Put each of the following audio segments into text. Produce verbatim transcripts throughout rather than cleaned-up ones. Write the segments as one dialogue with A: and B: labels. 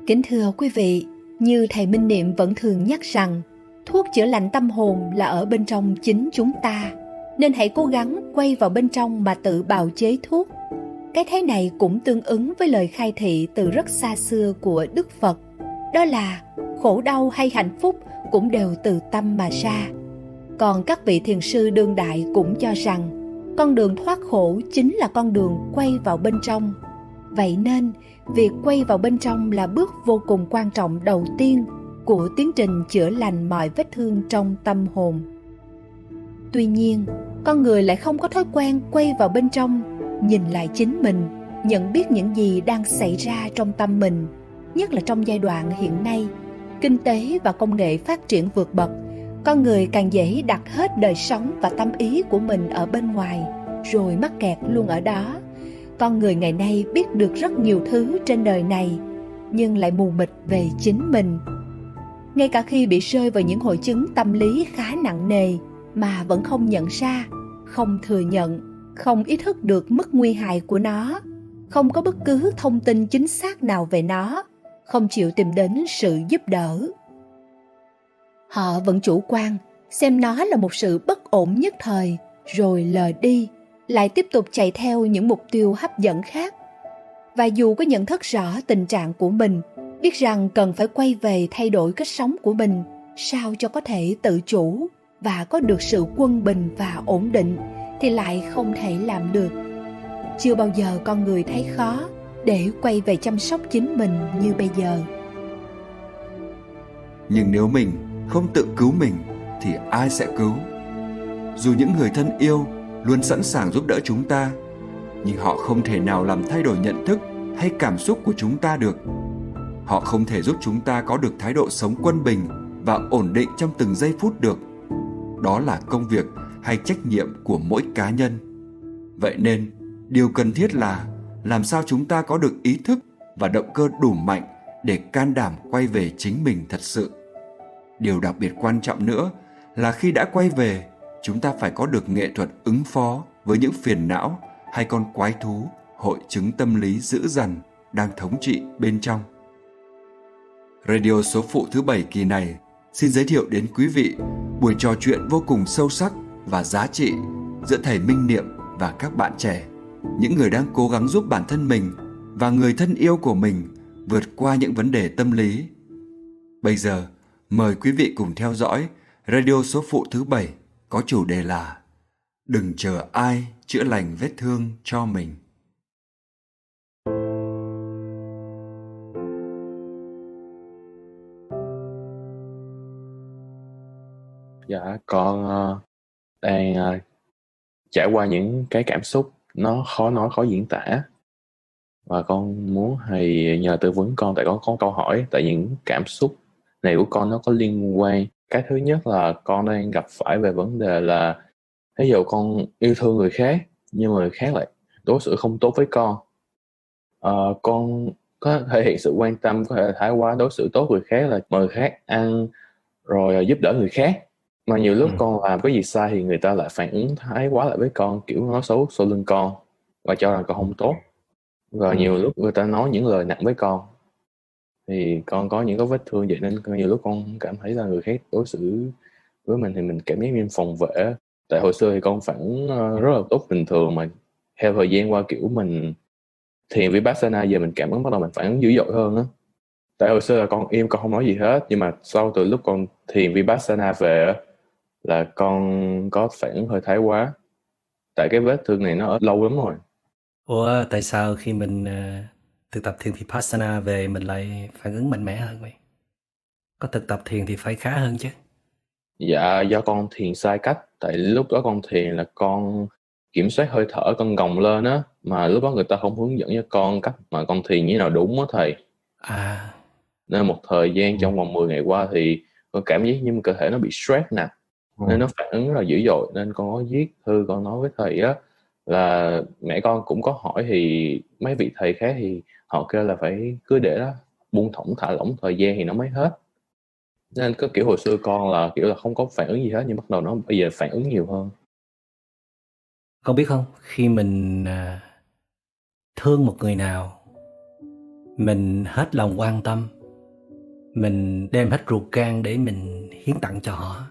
A: Kính thưa quý vị, như thầy Minh Niệm vẫn thường nhắc rằng, thuốc chữa lành tâm hồn là ở bên trong chính chúng ta, nên hãy cố gắng quay vào bên trong mà tự bào chế thuốc. Cái thế này cũng tương ứng với lời khai thị từ rất xa xưa của Đức Phật, đó là khổ đau hay hạnh phúc cũng đều từ tâm mà ra. Còn các vị thiền sư đương đại cũng cho rằng con đường thoát khổ chính là con đường quay vào bên trong. Vậy nên, việc quay vào bên trong là bước vô cùng quan trọng đầu tiên của tiến trình chữa lành mọi vết thương trong tâm hồn. Tuy nhiên, con người lại không có thói quen quay vào bên trong, nhìn lại chính mình, nhận biết những gì đang xảy ra trong tâm mình, nhất là trong giai đoạn hiện nay, kinh tế và công nghệ phát triển vượt bậc, con người càng dễ đặt hết đời sống và tâm ý của mình ở bên ngoài, rồi mắc kẹt luôn ở đó. Con người ngày nay biết được rất nhiều thứ trên đời này, nhưng lại mù mịt về chính mình. Ngay cả khi bị rơi vào những hội chứng tâm lý khá nặng nề mà vẫn không nhận ra, không thừa nhận, không ý thức được mức nguy hại của nó, không có bất cứ thông tin chính xác nào về nó, không chịu tìm đến sự giúp đỡ. Họ vẫn chủ quan, xem nó là một sự bất ổn nhất thời, rồi lờ đi, lại tiếp tục chạy theo những mục tiêu hấp dẫn khác. Và dù có nhận thức rõ tình trạng của mình, biết rằng cần phải quay về thay đổi cách sống của mình, sao cho có thể tự chủ và có được sự quân bình và ổn định, thì lại không thể làm được. Chưa bao giờ con người thấy khó để quay về chăm sóc chính mình như bây giờ.
B: Nhưng nếu mình không tự cứu mình thì ai sẽ cứu? Dù những người thân yêu luôn sẵn sàng giúp đỡ chúng ta, nhưng họ không thể nào làm thay đổi nhận thức hay cảm xúc của chúng ta được. Họ không thể giúp chúng ta có được thái độ sống quân bình và ổn định trong từng giây phút được. Đó là công việc hay trách nhiệm của mỗi cá nhân. Vậy nên, điều cần thiết là làm sao chúng ta có được ý thức và động cơ đủ mạnh để can đảm quay về chính mình thật sự. Điều đặc biệt quan trọng nữa là khi đã quay về, chúng ta phải có được nghệ thuật ứng phó với những phiền não hay con quái thú, hội chứng tâm lý dữ dằn đang thống trị bên trong. Radio số phụ thứ bảy kỳ này xin giới thiệu đến quý vị buổi trò chuyện vô cùng sâu sắc và giá trị giữa thầy Minh Niệm và các bạn trẻ, những người đang cố gắng giúp bản thân mình và người thân yêu của mình vượt qua những vấn đề tâm lý. Bây giờ, mời quý vị cùng theo dõi radio số phụ thứ bảy có chủ đề là Đừng chờ ai chữa lành vết thương cho mình.
C: Dạ, con uh, đang uh, trải qua những cái cảm xúc nó khó nói, khó diễn tả. Và con muốn thầy nhờ tư vấn con, tại con có câu hỏi. Tại những cảm xúc này của con nó có liên quan. Cái thứ nhất là con đang gặp phải về vấn đề là ví dụ con yêu thương người khác, nhưng mà người khác lại đối xử không tốt với con. Uh, con có thể hiện sự quan tâm, có thể thái quá đối xử tốt người khác, là mời người khác ăn, rồi giúp đỡ người khác. Mà nhiều lúc ừ. con làm cái gì sai thì người ta lại phản ứng thái quá lại với con, kiểu nói xấu sau lưng con và cho rằng con không tốt. Và ừ. nhiều lúc người ta nói những lời nặng với con, thì con có những cái vết thương vậy, nên nhiều lúc con cảm thấy là người khác đối xử với mình thì mình cảm giác như phòng vệ. Tại hồi xưa thì con phản ứng rất là tốt bình thường, mà theo thời gian qua kiểu mình thiền Vipassana, giờ mình cảm ứng bắt đầu mình phản ứng dữ dội hơn á. Tại hồi xưa là con im, con không nói gì hết, nhưng mà sau từ lúc con thiền Vipassana về là con có phản ứng hơi thái quá. Tại cái vết thương này nó ở lâu lắm rồi.
D: Ủa, tại sao khi mình uh, thực tập thiền Vipassana về mình lại phản ứng mạnh mẽ hơn vậy? Có thực tập thiền thì phải khá hơn chứ.
C: Dạ, do con thiền sai cách. Tại lúc đó con thiền là con kiểm soát hơi thở, con gồng lên á, mà lúc đó người ta không hướng dẫn cho con cách mà con thiền như thế nào đúng á thầy.
D: À.
C: Nên một thời gian trong vòng mười ngày qua thì con cảm giác như cơ thể nó bị stress nè, ừ. nên nó phản ứng rất là dữ dội. Nên con có viết thư, con nói với thầy á, là mẹ con cũng có hỏi thì mấy vị thầy khác thì họ kêu là phải cứ để đó buông thõng thả lỏng thời gian thì nó mới hết. Nên cái kiểu hồi xưa con là kiểu là không có phản ứng gì hết, nhưng bắt đầu nó bây giờ phản ứng nhiều hơn.
D: Con biết không, khi mình thương một người nào mình hết lòng quan tâm, mình đem hết ruột gan để mình hiến tặng cho họ.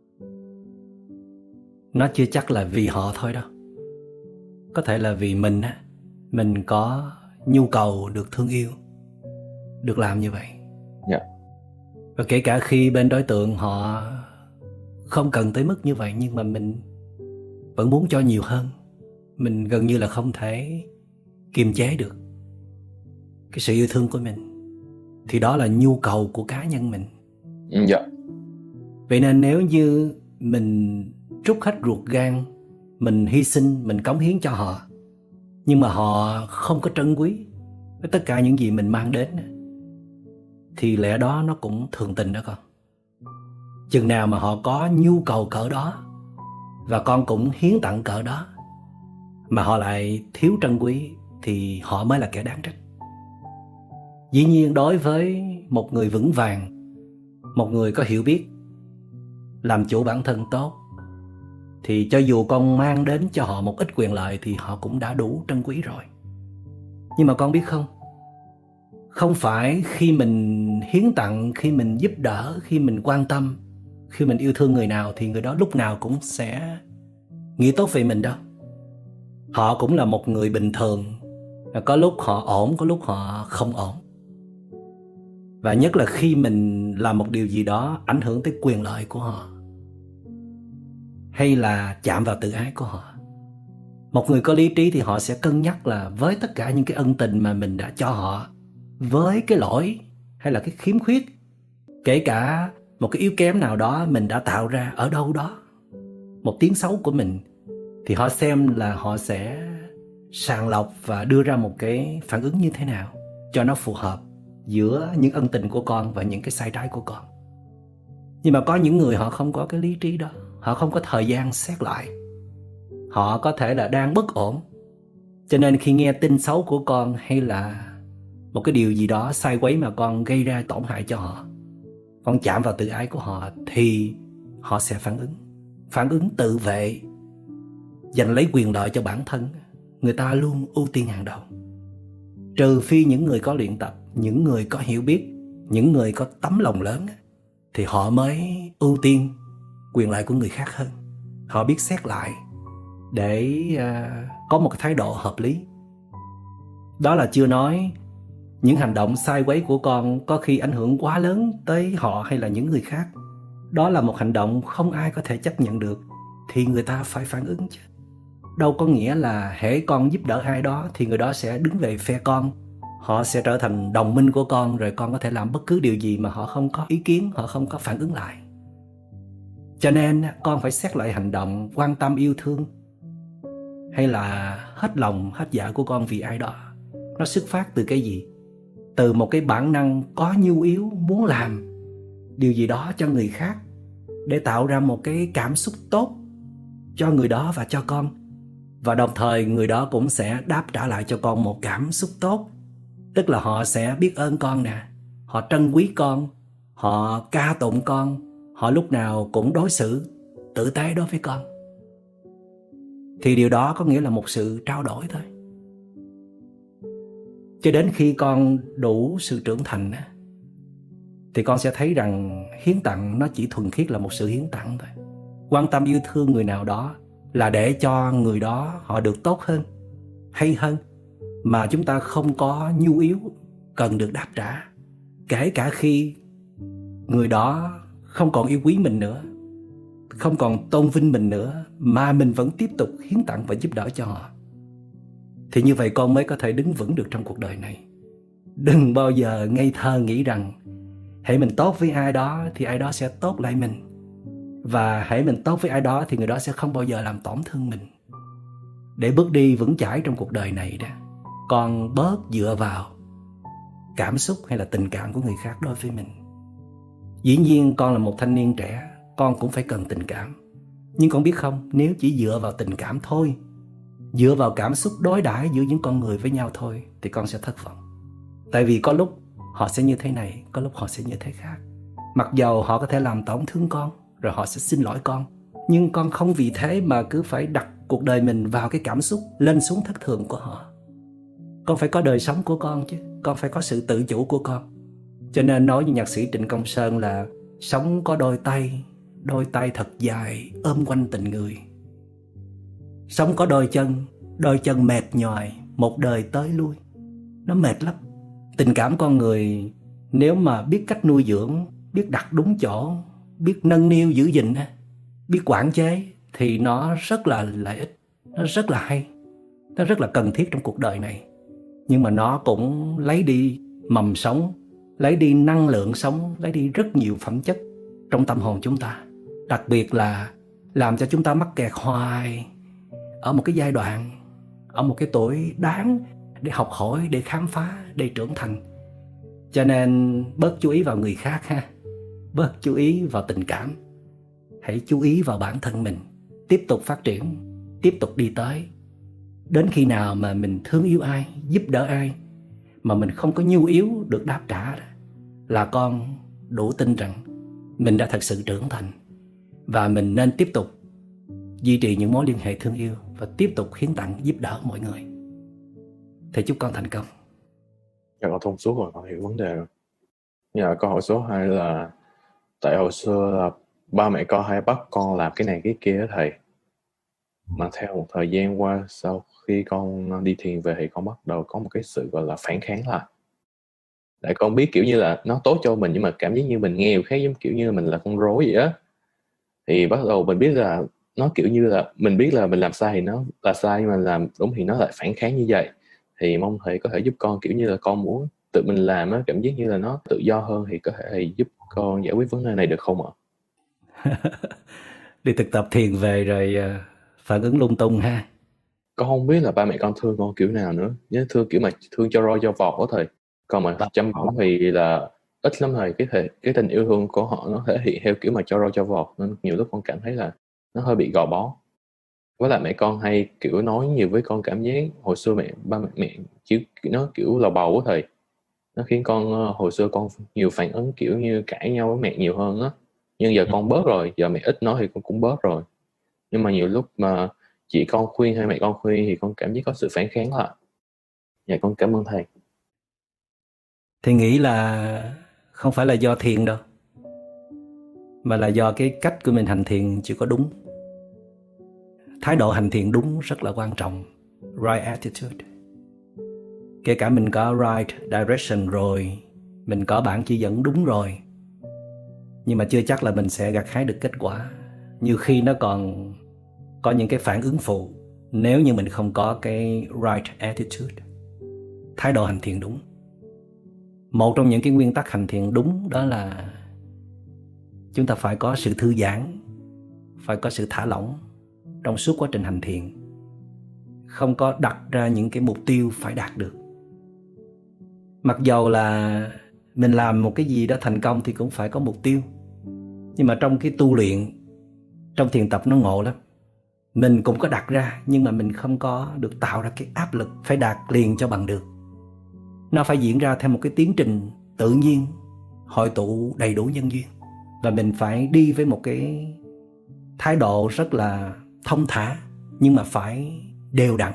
D: Nó chưa chắc là vì họ thôi đâu. Có thể là vì mình á, mình có nhu cầu được thương yêu, được làm như vậy.
C: Dạ.
D: Và kể cả khi bên đối tượng họ không cần tới mức như vậy, nhưng mà mình vẫn muốn cho nhiều hơn. Mình gần như là không thể kiềm chế được cái sự yêu thương của mình. Thì đó là nhu cầu của cá nhân mình.
C: Dạ.
D: Vậy nên nếu như mình trút hết ruột gan, mình hy sinh, mình cống hiến cho họ, nhưng mà họ không có trân quý với tất cả những gì mình mang đến, thì lẽ đó nó cũng thường tình đó con. Chừng nào mà họ có nhu cầu cỡ đó và con cũng hiến tặng cỡ đó, mà họ lại thiếu trân quý, thì họ mới là kẻ đáng trách. Dĩ nhiên đối với một người vững vàng, một người có hiểu biết, làm chủ bản thân tốt, thì cho dù con mang đến cho họ một ít quyền lợi thì họ cũng đã đủ trân quý rồi. Nhưng mà con biết không, không phải khi mình hiến tặng, khi mình giúp đỡ, khi mình quan tâm, khi mình yêu thương người nào thì người đó lúc nào cũng sẽ nghĩ tốt về mình đâu. Họ cũng là một người bình thường, có lúc họ ổn, có lúc họ không ổn. Và nhất là khi mình làm một điều gì đó ảnh hưởng tới quyền lợi của họ, hay là chạm vào tự ái của họ. Một người có lý trí thì họ sẽ cân nhắc là với tất cả những cái ân tình mà mình đã cho họ, với cái lỗi hay là cái khiếm khuyết, kể cả một cái yếu kém nào đó mình đã tạo ra ở đâu đó, một tiếng xấu của mình, thì họ xem là họ sẽ sàng lọc và đưa ra một cái phản ứng như thế nào cho nó phù hợp giữa những ân tình của con và những cái sai trái của con. Nhưng mà có những người họ không có cái lý trí đó, họ không có thời gian xét lại. Họ có thể là đang bất ổn, cho nên khi nghe tin xấu của con hay là một cái điều gì đó sai quấy mà con gây ra tổn hại cho họ, con chạm vào tự ái của họ, thì họ sẽ phản ứng. Phản ứng tự vệ, giành lấy quyền lợi cho bản thân. Người ta luôn ưu tiên hàng đầu. Trừ phi những người có luyện tập, những người có hiểu biết, những người có tấm lòng lớn, thì họ mới ưu tiên quyền lợi của người khác hơn. Họ biết xét lại để uh, có một cái thái độ hợp lý. Đó là chưa nói những hành động sai quấy của con có khi ảnh hưởng quá lớn tới họ hay là những người khác. Đó là một hành động không ai có thể chấp nhận được, thì người ta phải phản ứng chứ. Đâu có nghĩa là hễ con giúp đỡ ai đó thì người đó sẽ đứng về phe con, họ sẽ trở thành đồng minh của con, rồi con có thể làm bất cứ điều gì mà họ không có ý kiến, họ không có phản ứng lại. Cho nên con phải xét lại hành động quan tâm yêu thương hay là hết lòng hết dạ của con vì ai đó, nó xuất phát từ cái gì? Từ một cái bản năng có nhu yếu muốn làm điều gì đó cho người khác để tạo ra một cái cảm xúc tốt cho người đó và cho con. Và đồng thời người đó cũng sẽ đáp trả lại cho con một cảm xúc tốt. Tức là họ sẽ biết ơn con nè, họ trân quý con, họ ca tụng con, họ lúc nào cũng đối xử tử tế đối với con. Thì điều đó có nghĩa là một sự trao đổi thôi. Cho đến khi con đủ sự trưởng thành thì con sẽ thấy rằng hiến tặng nó chỉ thuần khiết là một sự hiến tặng thôi. Quan tâm yêu thương người nào đó là để cho người đó họ được tốt hơn, hay hơn, mà chúng ta không có nhu yếu cần được đáp trả. Kể cả khi người đó không còn yêu quý mình nữa, không còn tôn vinh mình nữa, mà mình vẫn tiếp tục hiến tặng và giúp đỡ cho họ, thì như vậy con mới có thể đứng vững được trong cuộc đời này. Đừng bao giờ ngây thơ nghĩ rằng hãy mình tốt với ai đó thì ai đó sẽ tốt lại mình, và hãy mình tốt với ai đó thì người đó sẽ không bao giờ làm tổn thương mình. Để bước đi vững chãi trong cuộc đời này đó, con bớt dựa vào cảm xúc hay là tình cảm của người khác đối với mình. Dĩ nhiên con là một thanh niên trẻ, con cũng phải cần tình cảm. Nhưng con biết không, nếu chỉ dựa vào tình cảm thôi, dựa vào cảm xúc đối đãi giữa những con người với nhau thôi, thì con sẽ thất vọng. Tại vì có lúc họ sẽ như thế này, có lúc họ sẽ như thế khác. Mặc dầu họ có thể làm tổn thương con, rồi họ sẽ xin lỗi con, nhưng con không vì thế mà cứ phải đặt cuộc đời mình vào cái cảm xúc lên xuống thất thường của họ. con phải có đời sống của con chứ, con phải có sự tự chủ của con. Cho nên nói như nhạc sĩ Trịnh Công Sơn là sống có đôi tay, đôi tay thật dài ôm quanh tình người. Sống có đôi chân, đôi chân mệt nhòi, một đời tới lui. Nó mệt lắm. Tình cảm con người nếu mà biết cách nuôi dưỡng, biết đặt đúng chỗ, biết nâng niu giữ gìn, biết quản chế thì nó rất là lợi ích, nó rất là hay, nó rất là cần thiết trong cuộc đời này. Nhưng mà nó cũng lấy đi mầm sống, lấy đi năng lượng sống, lấy đi rất nhiều phẩm chất trong tâm hồn chúng ta. Đặc biệt là làm cho chúng ta mắc kẹt hoài ở một cái giai đoạn, ở một cái tuổi đáng để học hỏi, để khám phá, để trưởng thành. Cho nên bớt chú ý vào người khác ha, bớt chú ý vào tình cảm. Hãy chú ý vào bản thân mình, tiếp tục phát triển, tiếp tục đi tới. Đến khi nào mà mình thương yêu ai, giúp đỡ ai mà mình không có nhu yếu được đáp trả, là con đủ tin rằng mình đã thật sự trưởng thành. Và mình nên tiếp tục duy trì những mối liên hệ thương yêu và tiếp tục hiến tặng giúp đỡ mọi người. Thầy chúc con thành công.
C: Dạ, con thông suốt rồi, con hiểu vấn đề rồi. Dạ, câu hỏi số hai là tại hồi xưa là ba mẹ con hay bắt con làm cái này cái kia đó thầy. Mà theo một thời gian qua, sau khi con đi thiền về thì con bắt đầu có một cái sự gọi là phản kháng lại. Tại con biết kiểu như là nó tốt cho mình, nhưng mà cảm giác như mình nghe khác, giống kiểu như mình là con rối vậy á. Thì bắt đầu mình biết là nó kiểu như là mình biết là mình làm sai thì nó là sai, nhưng mà làm đúng thì nó lại phản kháng như vậy. Thì mong thầy có thể giúp con, kiểu như là con muốn tự mình làm á, cảm giác như là nó tự do hơn, thì có thể thầy giúp con giải quyết vấn đề này được không ạ?
D: Đi thực tập thiền về rồi phản ứng lung tung ha.
C: Con không biết là ba mẹ con thương con kiểu nào nữa, nhớ thương kiểu mà thương cho roi cho vọt đó thầy. Còn mà chăm bẵm thì là ít lắm thầy. Cái thể, cái tình yêu thương của họ nó thể hiện theo kiểu mà cho roi cho vọt, nên nhiều lúc con cảm thấy là nó hơi bị gò bó. Với lại mẹ con hay kiểu nói nhiều với con, cảm giác hồi xưa mẹ ba mẹ, mẹ chứ nó kiểu là bầu á thầy. Nó khiến con hồi xưa con nhiều phản ứng kiểu như cãi nhau với mẹ nhiều hơn á. Nhưng giờ con bớt rồi, giờ mẹ ít nói thì con cũng bớt rồi. Nhưng mà nhiều lúc mà chị con khuyên hay mẹ con khuyên thì con cảm giác có sự phản kháng lại. Dạ, con cảm ơn thầy.
D: Thầy nghĩ là không phải là do thiền đâu, mà là do cái cách của mình hành thiền chưa có đúng. Thái độ hành thiền đúng rất là quan trọng. Right attitude. Kể cả mình có right direction rồi, mình có bản chỉ dẫn đúng rồi, nhưng mà chưa chắc là mình sẽ gặt hái được kết quả. Nhiều khi nó còn có những cái phản ứng phụ nếu như mình không có cái right attitude, thái độ hành thiền đúng. Một trong những cái nguyên tắc hành thiền đúng đó là chúng ta phải có sự thư giãn, phải có sự thả lỏng trong suốt quá trình hành thiền. Không có đặt ra những cái mục tiêu phải đạt được. Mặc dầu là mình làm một cái gì đó thành công thì cũng phải có mục tiêu. Nhưng mà trong cái tu luyện, trong thiền tập nó ngộ lắm. Mình cũng có đặt ra, nhưng mà mình không có được tạo ra cái áp lực phải đạt liền cho bằng được. Nó phải diễn ra theo một cái tiến trình tự nhiên, hội tụ đầy đủ nhân duyên. Và mình phải đi với một cái thái độ rất là thông thả, nhưng mà phải đều đặn.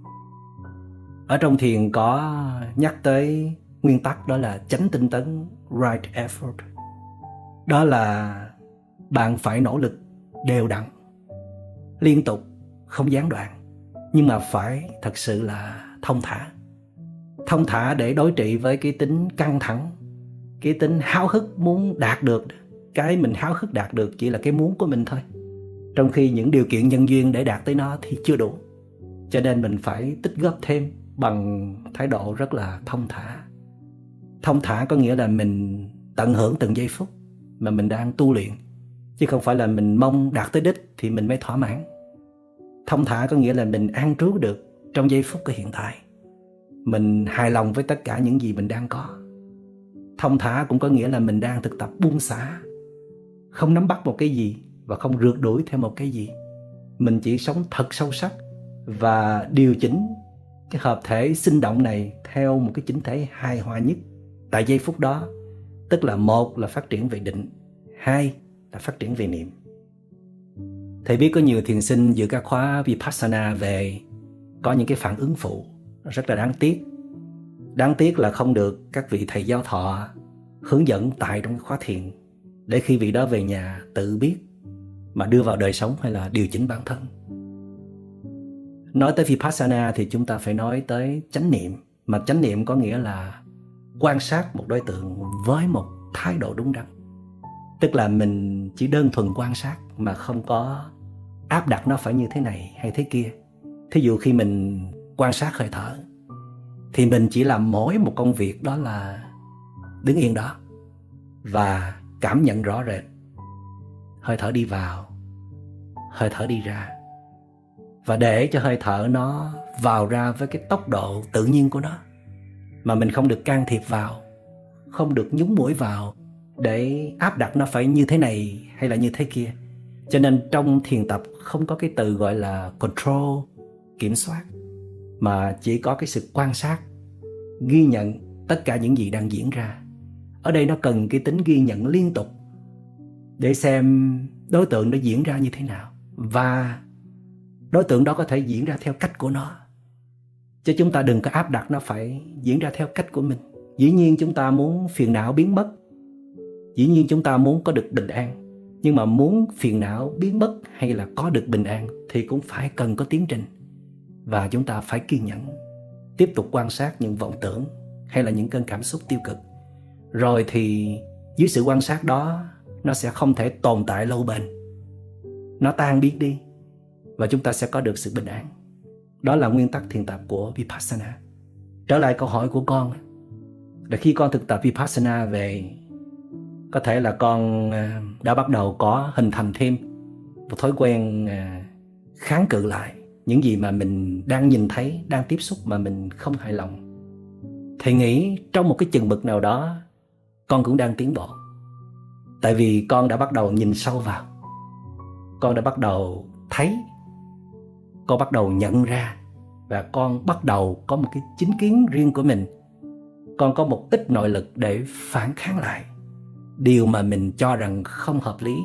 D: Ở trong thiền có nhắc tới nguyên tắc đó là chánh tinh tấn, right effort. Đó là bạn phải nỗ lực đều đặn, liên tục, không gián đoạn, nhưng mà phải thật sự là thông thả. Thông thả để đối trị với cái tính căng thẳng, cái tính háo hức muốn đạt được. Cái mình háo hức đạt được chỉ là cái muốn của mình thôi, trong khi những điều kiện nhân duyên để đạt tới nó thì chưa đủ. Cho nên mình phải tích góp thêm bằng thái độ rất là thông thả. Thông thả có nghĩa là mình tận hưởng từng giây phút mà mình đang tu luyện, chứ không phải là mình mong đạt tới đích thì mình mới thỏa mãn. Thông thả có nghĩa là mình an trú được trong giây phút của hiện tại, mình hài lòng với tất cả những gì mình đang có. Thông thả cũng có nghĩa là mình đang thực tập buông xả, không nắm bắt một cái gì và không rượt đuổi theo một cái gì. Mình chỉ sống thật sâu sắc và điều chỉnh cái hợp thể sinh động này theo một cái chỉnh thể hài hòa nhất tại giây phút đó. Tức là một là phát triển về định, hai là phát triển về niệm. Thầy biết có nhiều thiền sinh giữa các khóa Vipassana về có những cái phản ứng phụ rất là đáng tiếc. Đáng tiếc là không được các vị thầy giáo thọ hướng dẫn tại trong khóa thiền, để khi vị đó về nhà tự biết mà đưa vào đời sống hay là điều chỉnh bản thân. Nói tới Vipassana thì chúng ta phải nói tới chánh niệm. Mà chánh niệm có nghĩa là quan sát một đối tượng với một thái độ đúng đắn. Tức là mình chỉ đơn thuần quan sát mà không có áp đặt nó phải như thế này hay thế kia. Thí dụ khi mình quan sát hơi thở thì mình chỉ làm mỗi một công việc, đó là đứng yên đó và cảm nhận rõ rệt hơi thở đi vào, hơi thở đi ra, và để cho hơi thở nó vào ra với cái tốc độ tự nhiên của nó, mà mình không được can thiệp vào, không được nhúng mũi vào để áp đặt nó phải như thế này hay là như thế kia. Cho nên trong thiền tập không có cái từ gọi là control, kiểm soát, mà chỉ có cái sự quan sát, ghi nhận tất cả những gì đang diễn ra. Ở đây nó cần cái tính ghi nhận liên tục để xem đối tượng nó diễn ra như thế nào, và đối tượng đó có thể diễn ra theo cách của nó, chứ chúng ta đừng có áp đặt nó phải diễn ra theo cách của mình. Dĩ nhiên chúng ta muốn phiền não biến mất, dĩ nhiên chúng ta muốn có được bình an, nhưng mà muốn phiền não biến mất hay là có được bình an thì cũng phải cần có tiến trình, và chúng ta phải kiên nhẫn tiếp tục quan sát những vọng tưởng hay là những cơn cảm xúc tiêu cực. Rồi thì dưới sự quan sát đó, nó sẽ không thể tồn tại lâu bền, nó tan biến đi và chúng ta sẽ có được sự bình an. Đó là nguyên tắc thiền tập của Vipassana. Trở lại câu hỏi của con, là khi con thực tập Vipassana về, có thể là con đã bắt đầu có hình thành thêm một thói quen kháng cự lại những gì mà mình đang nhìn thấy, đang tiếp xúc mà mình không hài lòng. Thầy nghĩ trong một cái chừng mực nào đó con cũng đang tiến bộ. Tại vì con đã bắt đầu nhìn sâu vào, con đã bắt đầu thấy, con bắt đầu nhận ra, và con bắt đầu có một cái chính kiến riêng của mình. Con có một ít nội lực để phản kháng lại điều mà mình cho rằng không hợp lý,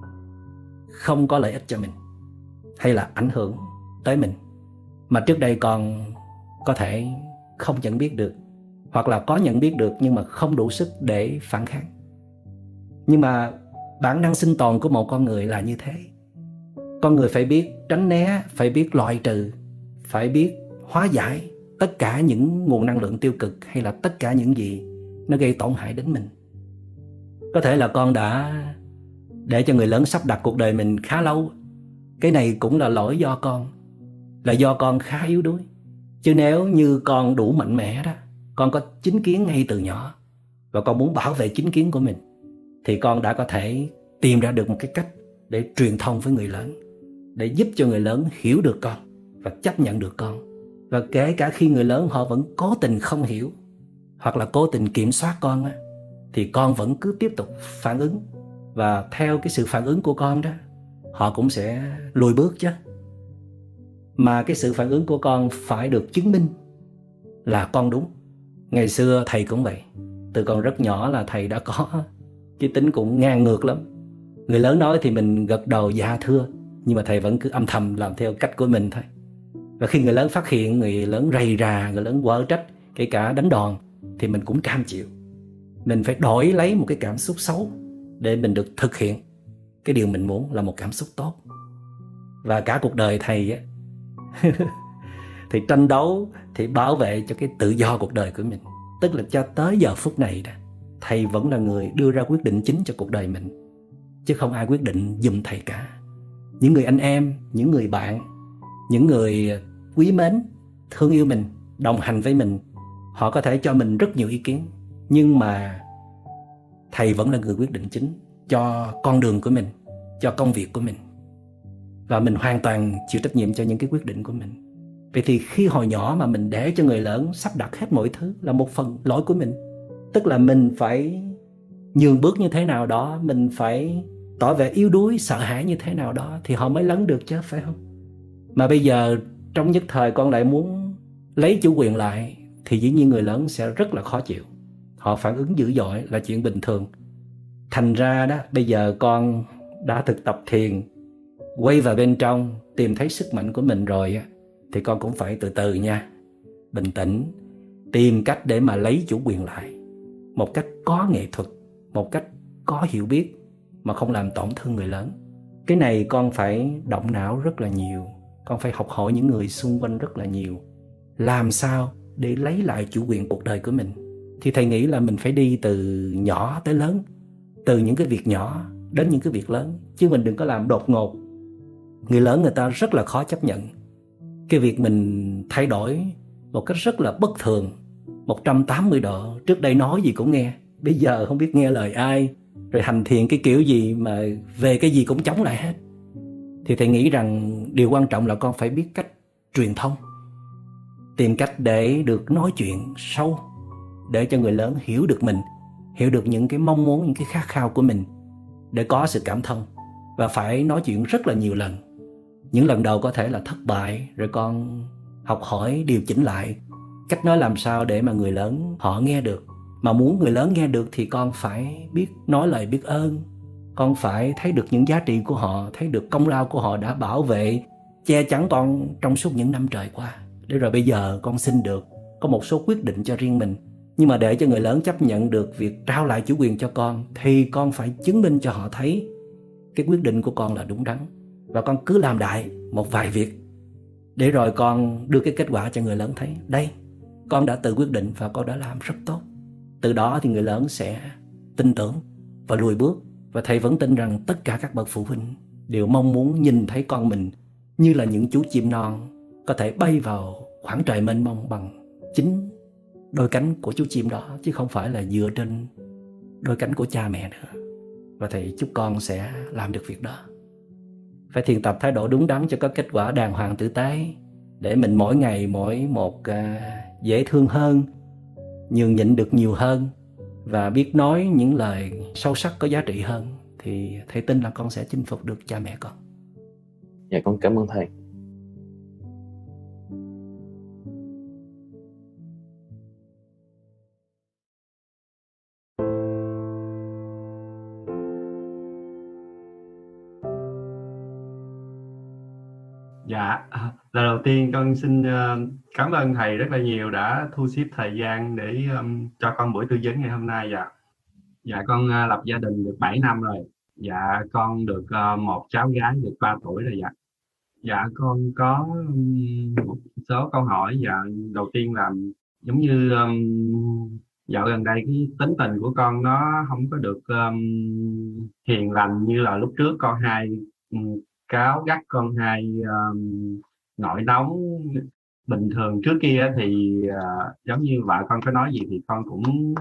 D: không có lợi ích cho mình, hay là ảnh hưởng tới mình, mà trước đây con có thể không nhận biết được, hoặc là có nhận biết được nhưng mà không đủ sức để phản kháng. Nhưng mà bản năng sinh tồn của một con người là như thế. Con người phải biết tránh né, phải biết loại trừ, phải biết hóa giải tất cả những nguồn năng lượng tiêu cực hay là tất cả những gì nó gây tổn hại đến mình. Có thể là con đã để cho người lớn sắp đặt cuộc đời mình khá lâu. Cái này cũng là lỗi do con, là do con khá yếu đuối. Chứ nếu như con đủ mạnh mẽ đó, con có chính kiến ngay từ nhỏ và con muốn bảo vệ chính kiến của mình, thì con đã có thể tìm ra được một cái cách để truyền thông với người lớn, để giúp cho người lớn hiểu được con và chấp nhận được con. Và kể cả khi người lớn họ vẫn cố tình không hiểu hoặc là cố tình kiểm soát con á, thì con vẫn cứ tiếp tục phản ứng, và theo cái sự phản ứng của con đó, họ cũng sẽ lùi bước chứ. Mà cái sự phản ứng của con phải được chứng minh là con đúng. Ngày xưa thầy cũng vậy. Từ còn rất nhỏ là thầy đã có cái tính cũng ngang ngược lắm. Người lớn nói thì mình gật đầu dạ thưa, nhưng mà thầy vẫn cứ âm thầm làm theo cách của mình thôi. Và khi người lớn phát hiện, người lớn rầy rà, người lớn quở trách, kể cả đánh đòn, thì mình cũng cam chịu. Mình phải đổi lấy một cái cảm xúc xấu để mình được thực hiện cái điều mình muốn là một cảm xúc tốt. Và cả cuộc đời thầy á thì tranh đấu, thì bảo vệ cho cái tự do cuộc đời của mình. Tức là cho tới giờ phút này đó, thầy vẫn là người đưa ra quyết định chính cho cuộc đời mình, chứ không ai quyết định giùm thầy cả. Những người anh em, những người bạn, những người quý mến, thương yêu mình, đồng hành với mình, họ có thể cho mình rất nhiều ý kiến, nhưng mà thầy vẫn là người quyết định chính cho con đường của mình, cho công việc của mình. Và mình hoàn toàn chịu trách nhiệm cho những cái quyết định của mình. Vậy thì khi hồi nhỏ mà mình để cho người lớn sắp đặt hết mọi thứ là một phần lỗi của mình. Tức là mình phải nhường bước như thế nào đó, mình phải tỏ vẻ yếu đuối, sợ hãi như thế nào đó thì họ mới lấn được chứ, phải không? Mà bây giờ trong nhất thời con lại muốn lấy chủ quyền lại, thì dĩ nhiên người lớn sẽ rất là khó chịu. Họ phản ứng dữ dội là chuyện bình thường. Thành ra đó, bây giờ con đã thực tập thiền, quay vào bên trong, tìm thấy sức mạnh của mình rồi, thì con cũng phải từ từ nha, bình tĩnh, tìm cách để mà lấy chủ quyền lại, một cách có nghệ thuật, một cách có hiểu biết mà không làm tổn thương người lớn. Cái này con phải động não rất là nhiều, con phải học hỏi những người xung quanh rất là nhiều. Làm sao để lấy lại chủ quyền cuộc đời của mình? Thì thầy nghĩ là mình phải đi từ nhỏ tới lớn, từ những cái việc nhỏ đến những cái việc lớn, chứ mình đừng có làm đột ngột. Người lớn người ta rất là khó chấp nhận cái việc mình thay đổi một cách rất là bất thường, một trăm tám mươi độ. Trước đây nói gì cũng nghe, bây giờ không biết nghe lời ai, rồi hành thiện cái kiểu gì mà về cái gì cũng chống lại hết. Thì thầy nghĩ rằng điều quan trọng là con phải biết cách truyền thông, tìm cách để được nói chuyện sâu, để cho người lớn hiểu được mình, hiểu được những cái mong muốn, những cái khát khao của mình, để có sự cảm thông. Và phải nói chuyện rất là nhiều lần. Những lần đầu có thể là thất bại, rồi con học hỏi điều chỉnh lại cách nói làm sao để mà người lớn họ nghe được. Mà muốn người lớn nghe được thì con phải biết nói lời biết ơn, con phải thấy được những giá trị của họ, thấy được công lao của họ đã bảo vệ, che chắn con trong suốt những năm trời qua. Để rồi bây giờ con xin được có một số quyết định cho riêng mình. Nhưng mà để cho người lớn chấp nhận được việc trao lại chủ quyền cho con, thì con phải chứng minh cho họ thấy cái quyết định của con là đúng đắn. Và con cứ làm đại một vài việc, để rồi con đưa cái kết quả cho người lớn thấy. Đây, con đã tự quyết định và con đã làm rất tốt. Từ đó thì người lớn sẽ tin tưởng và lùi bước. Và thầy vẫn tin rằng tất cả các bậc phụ huynh đều mong muốn nhìn thấy con mình như là những chú chim non có thể bay vào khoảng trời mênh mông bằng chính đôi cánh của chú chim đó, chứ không phải là dựa trên đôi cánh của cha mẹ nữa. Và thầy chúc con sẽ làm được việc đó. Phải thiền tập thái độ đúng đắn cho có kết quả đàng hoàng tử tế, để mình mỗi ngày mỗi một uh, dễ thương hơn, nhường nhịn được nhiều hơn, và biết nói những lời sâu sắc có giá trị hơn. Thì thầy tin là con sẽ chinh phục được cha mẹ con.
C: Dạ con cảm ơn thầy.
E: Dạ, lần đầu tiên con xin uh, cảm ơn thầy rất là nhiều đã thu xếp thời gian để um, cho con buổi tư vấn ngày hôm nay. Dạ, dạ con uh, lập gia đình được bảy năm rồi. Dạ con được uh, một cháu gái được ba tuổi rồi. Dạ, dạ con có um, một số câu hỏi. Dạ, đầu tiên là giống như um, dạo gần đây cái tính tình của con nó không có được um, hiền lành như là lúc trước. Con hay um, cáu gắt, con hay um, nổi nóng. Bình thường trước kia thì uh, giống như vợ con có nói gì thì con cũng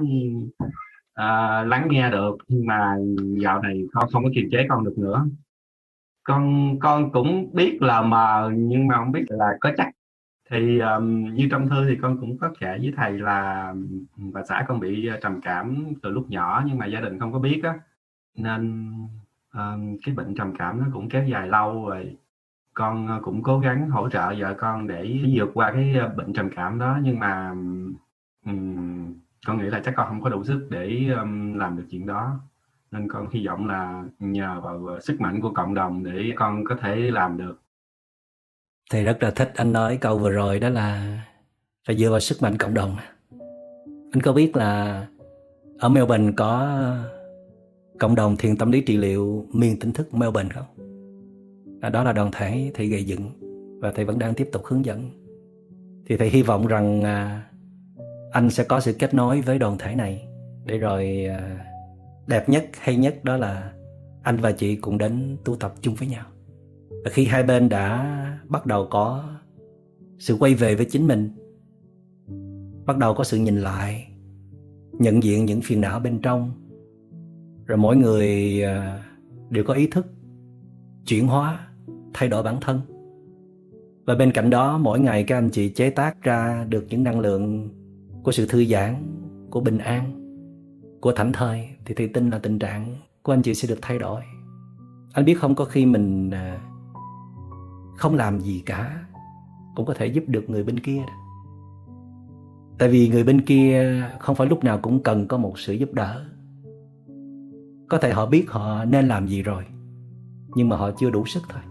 E: uh, lắng nghe được, nhưng mà dạo này con không có kiềm chế con được nữa. Con con cũng biết là mờ, nhưng mà không biết là có chắc. Thì um, như trong thư thì con cũng có kể với thầy là bà xã con bị trầm cảm từ lúc nhỏ, nhưng mà gia đình không có biết á, nên um, cái bệnh trầm cảm nó cũng kéo dài lâu rồi. Con cũng cố gắng hỗ trợ vợ con để vượt qua cái bệnh trầm cảm đó, nhưng mà um, con nghĩ là chắc con không có đủ sức để um, làm được chuyện đó. Nên con hy vọng là nhờ vào sức mạnh của cộng đồng để con có thể làm được.
D: Thầy rất là thích anh nói câu vừa rồi, đó là phải dựa vào sức mạnh cộng đồng. Anh có biết là ở Melbourne có cộng đồng thiền tâm lý trị liệu miền tỉnh thức Melbourne không? À, đó là đoàn thể thầy gây dựng và thầy vẫn đang tiếp tục hướng dẫn. Thì thầy hy vọng rằng à, anh sẽ có sự kết nối với đoàn thể này, để rồi à, đẹp nhất, hay nhất đó là anh và chị cùng đến tu tập chung với nhau. Và khi hai bên đã bắt đầu có sự quay về với chính mình, bắt đầu có sự nhìn lại, nhận diện những phiền não bên trong, rồi mỗi người đều có ý thức chuyển hóa, thay đổi bản thân. Và bên cạnh đó mỗi ngày các anh chị chế tác ra được những năng lượng của sự thư giãn, của bình an, của thảnh thơi, thì thầy tin là tình trạng của anh chị sẽ được thay đổi. Anh biết không, có khi mình không làm gì cả cũng có thể giúp được người bên kia. Tại vì người bên kia không phải lúc nào cũng cần có một sự giúp đỡ. Có thể họ biết họ nên làm gì rồi, nhưng mà họ chưa đủ sức thôi.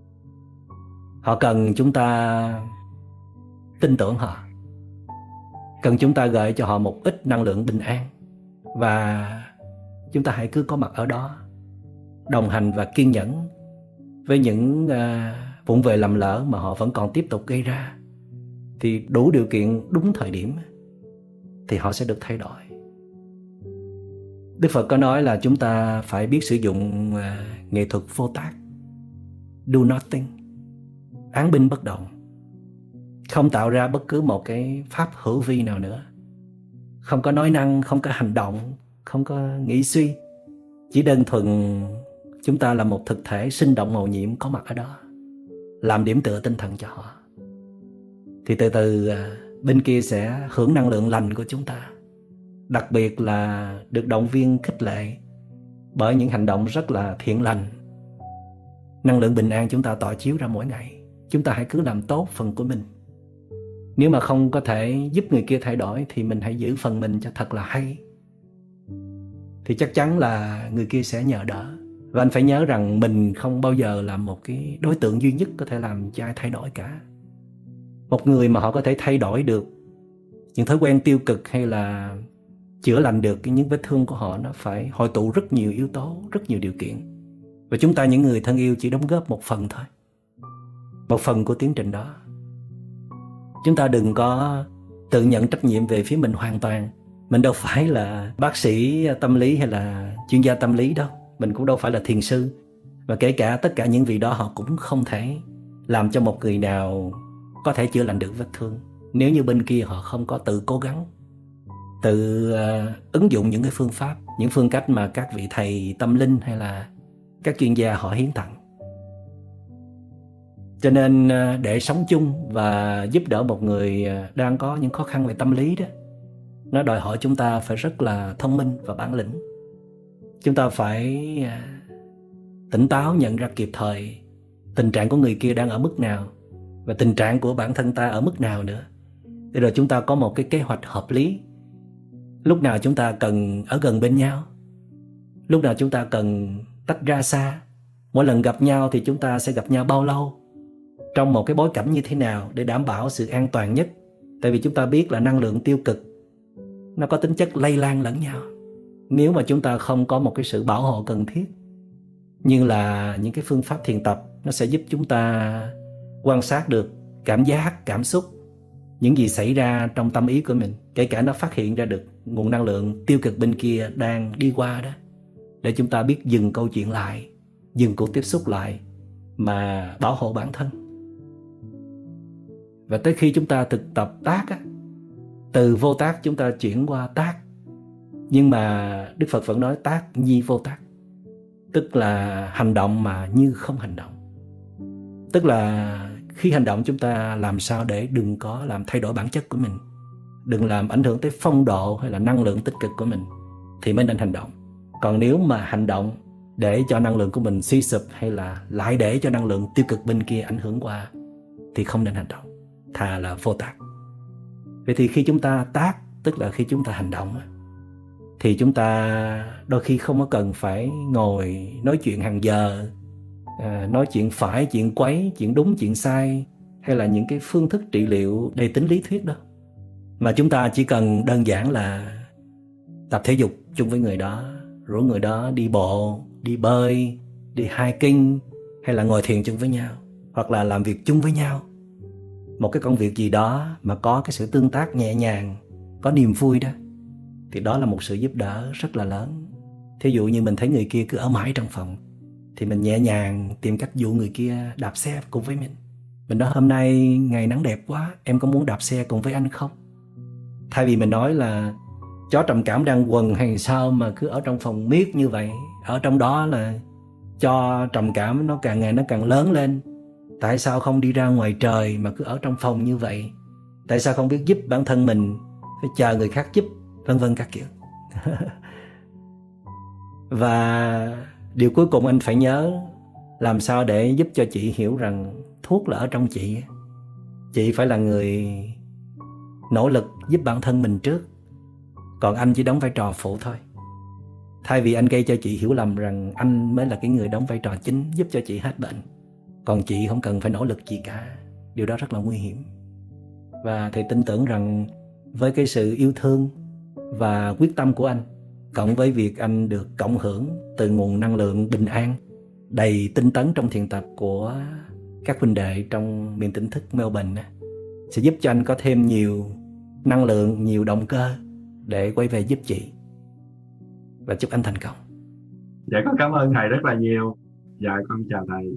D: Họ cần chúng ta tin tưởng họ, cần chúng ta gợi cho họ một ít năng lượng bình an. Và chúng ta hãy cứ có mặt ở đó, đồng hành và kiên nhẫn với những uh, vụng về lầm lỡ mà họ vẫn còn tiếp tục gây ra. Thì đủ điều kiện, đúng thời điểm thì họ sẽ được thay đổi. Đức Phật có nói là chúng ta phải biết sử dụng uh, nghệ thuật vô tác, do nothing, án binh bất động, không tạo ra bất cứ một cái pháp hữu vi nào nữa, không có nói năng, không có hành động, không có nghĩ suy, chỉ đơn thuần chúng ta là một thực thể sinh động màu nhiệm có mặt ở đó, làm điểm tựa tinh thần cho họ. Thì từ từ bên kia sẽ hưởng năng lượng lành của chúng ta, đặc biệt là được động viên khích lệ bởi những hành động rất là thiện lành. Năng lượng bình an chúng ta tỏa chiếu ra mỗi ngày. Chúng ta hãy cứ làm tốt phần của mình. Nếu mà không có thể giúp người kia thay đổi thì mình hãy giữ phần mình cho thật là hay. Thì chắc chắn là người kia sẽ nhờ đỡ. Và anh phải nhớ rằng mình không bao giờ là một cái đối tượng duy nhất có thể làm cho ai thay đổi cả. Một người mà họ có thể thay đổi được những thói quen tiêu cực hay là chữa lành được những vết thương của họ, nó phải hội tụ rất nhiều yếu tố, rất nhiều điều kiện. Và chúng ta những người thân yêu chỉ đóng góp một phần thôi, một phần của tiến trình đó. Chúng ta đừng có tự nhận trách nhiệm về phía mình hoàn toàn. Mình đâu phải là bác sĩ tâm lý hay là chuyên gia tâm lý đâu. Mình cũng đâu phải là thiền sư. Và kể cả tất cả những vị đó họ cũng không thể làm cho một người nào có thể chữa lành được vết thương nếu như bên kia họ không có tự cố gắng, tự uh, ứng dụng những cái phương pháp, những phương cách mà các vị thầy tâm linh hay là các chuyên gia họ hiến tặng. Cho nên uh, để sống chung và giúp đỡ một người uh, đang có những khó khăn về tâm lý đó, nó đòi hỏi chúng ta phải rất là thông minh và bản lĩnh. Chúng ta phải uh, tỉnh táo nhận ra kịp thời tình trạng của người kia đang ở mức nào và tình trạng của bản thân ta ở mức nào nữa. Để rồi chúng ta có một cái kế hoạch hợp lý. Lúc nào chúng ta cần ở gần bên nhau, lúc nào chúng ta cần tách ra xa. Mỗi lần gặp nhau thì chúng ta sẽ gặp nhau bao lâu, trong một cái bối cảnh như thế nào để đảm bảo sự an toàn nhất. Tại vì chúng ta biết là năng lượng tiêu cực nó có tính chất lây lan lẫn nhau. Nếu mà chúng ta không có một cái sự bảo hộ cần thiết, như là những cái phương pháp thiền tập, nó sẽ giúp chúng ta quan sát được cảm giác, cảm xúc, những gì xảy ra trong tâm ý của mình. Kể cả nó phát hiện ra được nguồn năng lượng tiêu cực bên kia đang đi qua đó, để chúng ta biết dừng câu chuyện lại, dừng cuộc tiếp xúc lại mà bảo hộ bản thân. Và tới khi chúng ta thực tập tác á, từ vô tác chúng ta chuyển qua tác. Nhưng mà Đức Phật vẫn nói tác nhi vô tác, tức là hành động mà như không hành động. Tức là khi hành động chúng ta làm sao để đừng có làm thay đổi bản chất của mình, đừng làm ảnh hưởng tới phong độ hay là năng lượng tích cực của mình thì mới nên hành động. Còn nếu mà hành động để cho năng lượng của mình suy sụp hay là lại để cho năng lượng tiêu cực bên kia ảnh hưởng qua thì không nên hành động, thà là vô tác. Vậy thì khi chúng ta tác, tức là khi chúng ta hành động, thì chúng ta đôi khi không có cần phải ngồi nói chuyện hàng giờ, à, nói chuyện phải, chuyện quấy, chuyện đúng, chuyện sai, hay là những cái phương thức trị liệu đầy tính lý thuyết đâu. Mà chúng ta chỉ cần đơn giản là tập thể dục chung với người đó, rủ người đó đi bộ, đi bơi, đi hiking, hay là ngồi thiền chung với nhau, hoặc là làm việc chung với nhau. Một cái công việc gì đó mà có cái sự tương tác nhẹ nhàng, có niềm vui đó, thì đó là một sự giúp đỡ rất là lớn. Thí dụ như mình thấy người kia cứ ở mãi trong phòng, thì mình nhẹ nhàng tìm cách dụ người kia đạp xe cùng với mình. Mình nói hôm nay ngày nắng đẹp quá, em có muốn đạp xe cùng với anh không? Thay vì mình nói là chó trầm cảm đang quần hay sao mà cứ ở trong phòng miết như vậy, ở trong đó là cho trầm cảm nó càng ngày nó càng lớn lên. Tại sao không đi ra ngoài trời mà cứ ở trong phòng như vậy? Tại sao không biết giúp bản thân mình, phải chờ người khác giúp, vân vân các kiểu. Và điều cuối cùng anh phải nhớ, làm sao để giúp cho chị hiểu rằng thuốc là ở trong chị. Chị phải là người nỗ lực giúp bản thân mình trước, còn anh chỉ đóng vai trò phụ thôi. Thay vì anh gây cho chị hiểu lầm rằng anh mới là cái người đóng vai trò chính giúp cho chị hết bệnh, còn chị không cần phải nỗ lực gì cả. Điều đó rất là nguy hiểm. Và thầy tin tưởng rằng với cái sự yêu thương và quyết tâm của anh, cộng với việc anh được cộng hưởng từ nguồn năng lượng bình an, đầy tinh tấn trong thiền tập của các huynh đệ trong miền tỉnh thức Melbourne, sẽ giúp cho anh có thêm nhiều năng lượng, nhiều động cơ để quay về giúp chị. Và chúc anh thành công.
E: Dạ con cảm ơn thầy rất là nhiều. Dạ con chào thầy.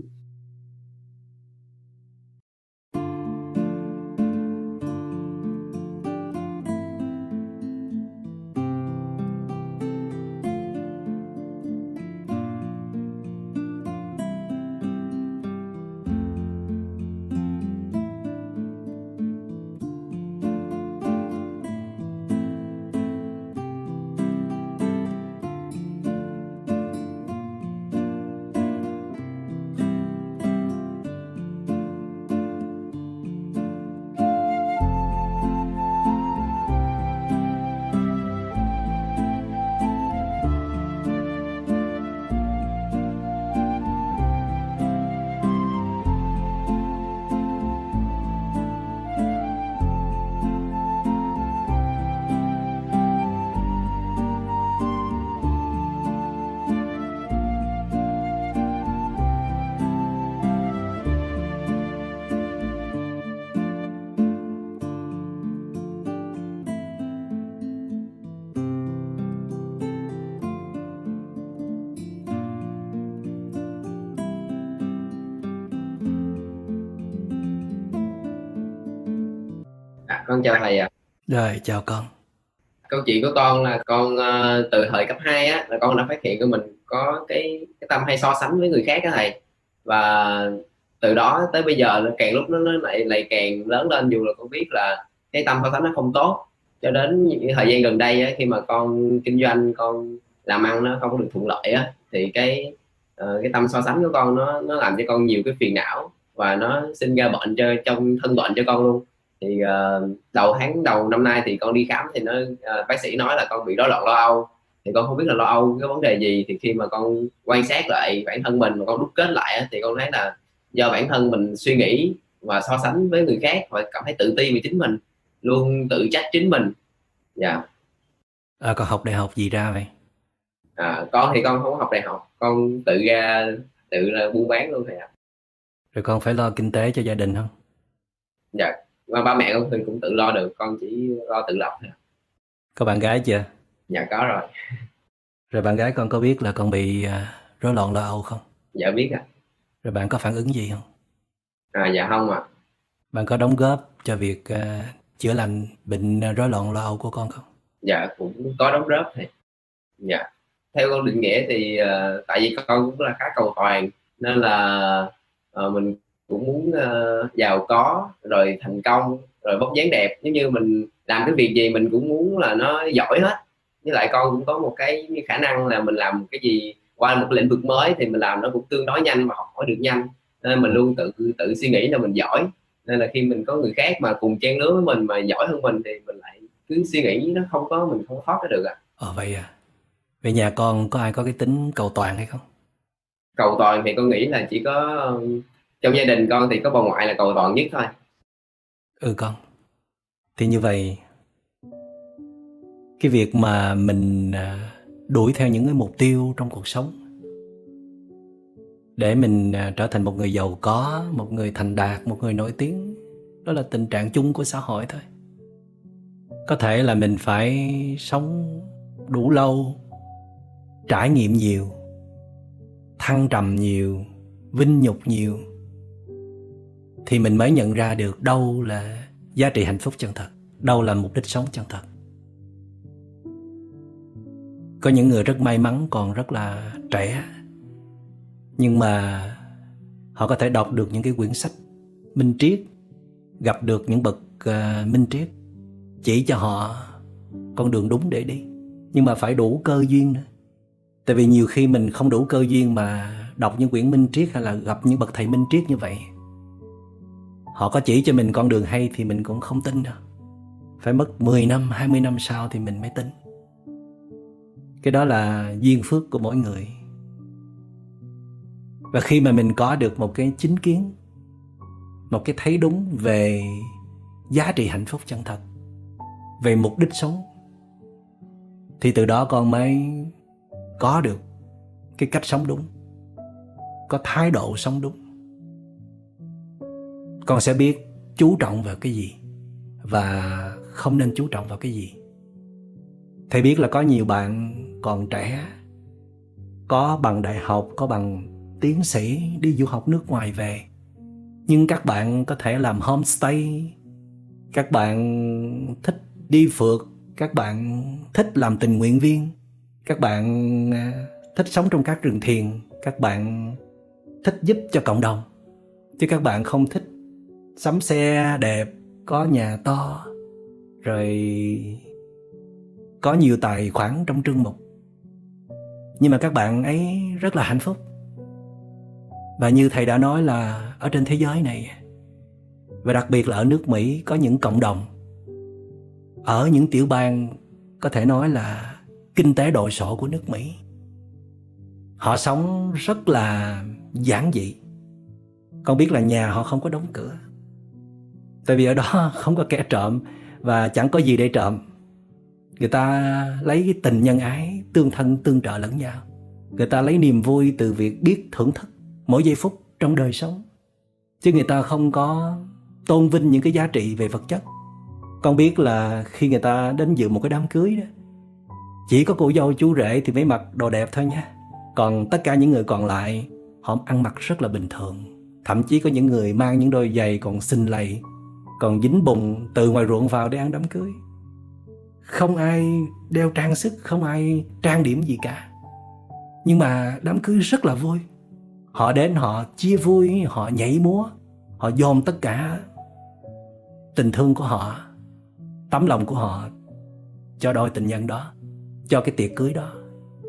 F: Con chào thầy ạ. À.
D: Rồi, chào con.
F: Câu chuyện của con là con uh, từ thời cấp hai á, là con đã phát hiện của mình có cái cái tâm hay so sánh với người khác á thầy. Và từ đó tới bây giờ nó càng lúc nó nó lại lại càng lớn lên, dù là con biết là cái tâm so sánh nó không tốt. Cho đến những thời gian gần đây á, khi mà con kinh doanh, con làm ăn nó không có được thuận lợi á, thì cái uh, cái tâm so sánh của con nó nó làm cho con nhiều cái phiền não và nó sinh ra bệnh cho trong thân bệnh cho con luôn. Thì uh, đầu tháng đầu năm nay thì con đi khám thì nó uh, bác sĩ nói là con bị rối loạn lo âu. Thì con không biết là lo âu cái vấn đề gì. Thì khi mà con quan sát lại bản thân mình và con đúc kết lại thì con thấy là do bản thân mình suy nghĩ và so sánh với người khác và cảm thấy tự ti về chính mình, luôn tự trách chính mình. Dạ. Yeah.
D: À, con học đại học gì ra vậy?
F: À, con thì con không học đại học, con tự ra tự là buôn bán luôn thầy ạ.
D: Rồi con phải lo kinh tế cho gia đình không?
F: Dạ. Và ba mẹ con thì cũng tự lo được, con chỉ lo tự lập thôi.
D: Có bạn gái chưa?
F: Dạ có rồi.
D: Rồi bạn gái con có biết là con bị uh, rối loạn lo âu không?
F: Dạ biết ạ. À.
D: Rồi bạn có phản ứng gì không?
F: À dạ không ạ. À.
D: Bạn có đóng góp cho việc uh, chữa lành bệnh rối loạn lo âu của con không?
F: Dạ cũng có đóng góp thì. Dạ. Theo con định nghĩa thì uh, tại vì con cũng là khá cầu toàn, nên là uh, mình cũng muốn uh, giàu có rồi thành công rồi vóc dáng đẹp. Nếu như mình làm cái việc gì mình cũng muốn là nó giỏi hết. Với lại con cũng có một cái khả năng là mình làm cái gì qua một lĩnh vực mới thì mình làm nó cũng tương đối nhanh và học hỏi được nhanh, nên mình luôn tự tự suy nghĩ là mình giỏi. Nên là khi mình có người khác mà cùng trang lứa với mình mà giỏi hơn mình thì mình lại cứ suy nghĩ nó không có, mình không thoát ra được ạ. À.
D: Ờ vậy à. Vậy nhà con có ai có cái tính cầu toàn hay không?
F: Cầu toàn thì con nghĩ là chỉ có trong gia đình con thì có bà ngoại là cầu toàn nhất thôi.
D: Ừ con. Thì như vậy, cái việc mà mình đuổi theo những cái mục tiêu trong cuộc sống để mình trở thành một người giàu có, một người thành đạt, một người nổi tiếng, đó là tình trạng chung của xã hội thôi. Có thể là mình phải sống đủ lâu, trải nghiệm nhiều, thăng trầm nhiều, vinh nhục nhiều, thì mình mới nhận ra được đâu là giá trị hạnh phúc chân thật, đâu là mục đích sống chân thật. Có những người rất may mắn còn rất là trẻ, nhưng mà họ có thể đọc được những cái quyển sách minh triết, gặp được những bậc uh, minh triết chỉ cho họ con đường đúng để đi. Nhưng mà phải đủ cơ duyên nữa. Tại vì nhiều khi mình không đủ cơ duyên mà đọc những quyển minh triết hay là gặp những bậc thầy minh triết như vậy, họ có chỉ cho mình con đường hay thì mình cũng không tin đâu. Phải mất mười năm, hai mươi năm sau thì mình mới tin. Cái đó là duyên phước của mỗi người. Và khi mà mình có được một cái chính kiến, một cái thấy đúng về giá trị hạnh phúc chân thật, về mục đích sống, thì từ đó con mới có được cái cách sống đúng, có thái độ sống đúng. Con sẽ biết chú trọng vào cái gì và không nên chú trọng vào cái gì. Thầy biết là có nhiều bạn còn trẻ, có bằng đại học, có bằng tiến sĩ, đi du học nước ngoài về, nhưng các bạn có thể làm homestay, các bạn thích đi phượt, các bạn thích làm tình nguyện viên, các bạn thích sống trong các rừng thiền, các bạn thích giúp cho cộng đồng, chứ các bạn không thích sắm xe đẹp, có nhà to, rồi có nhiều tài khoản trong trương mục. Nhưng mà các bạn ấy rất là hạnh phúc. Và như thầy đã nói là ở trên thế giới này, và đặc biệt là ở nước Mỹ, có những cộng đồng ở những tiểu bang có thể nói là kinh tế đồ sộ của nước Mỹ. Họ sống rất là giản dị. Con biết là nhà họ không có đóng cửa, tại vì ở đó không có kẻ trộm và chẳng có gì để trộm. Người ta lấy cái tình nhân ái, tương thân tương trợ lẫn nhau. Người ta lấy niềm vui từ việc biết thưởng thức mỗi giây phút trong đời sống, chứ người ta không có tôn vinh những cái giá trị về vật chất. Con biết là khi người ta đến dự một cái đám cưới đó, chỉ có cô dâu chú rể thì mới mặc đồ đẹp thôi nha. Còn tất cả những người còn lại, họ ăn mặc rất là bình thường. Thậm chí có những người mang những đôi giày còn xình lầy, còn dính bùn từ ngoài ruộng vào để ăn đám cưới. Không ai đeo trang sức, không ai trang điểm gì cả. Nhưng mà đám cưới rất là vui. Họ đến họ chia vui, họ nhảy múa, họ dồn tất cả tình thương của họ, tấm lòng của họ cho đôi tình nhân đó, cho cái tiệc cưới đó.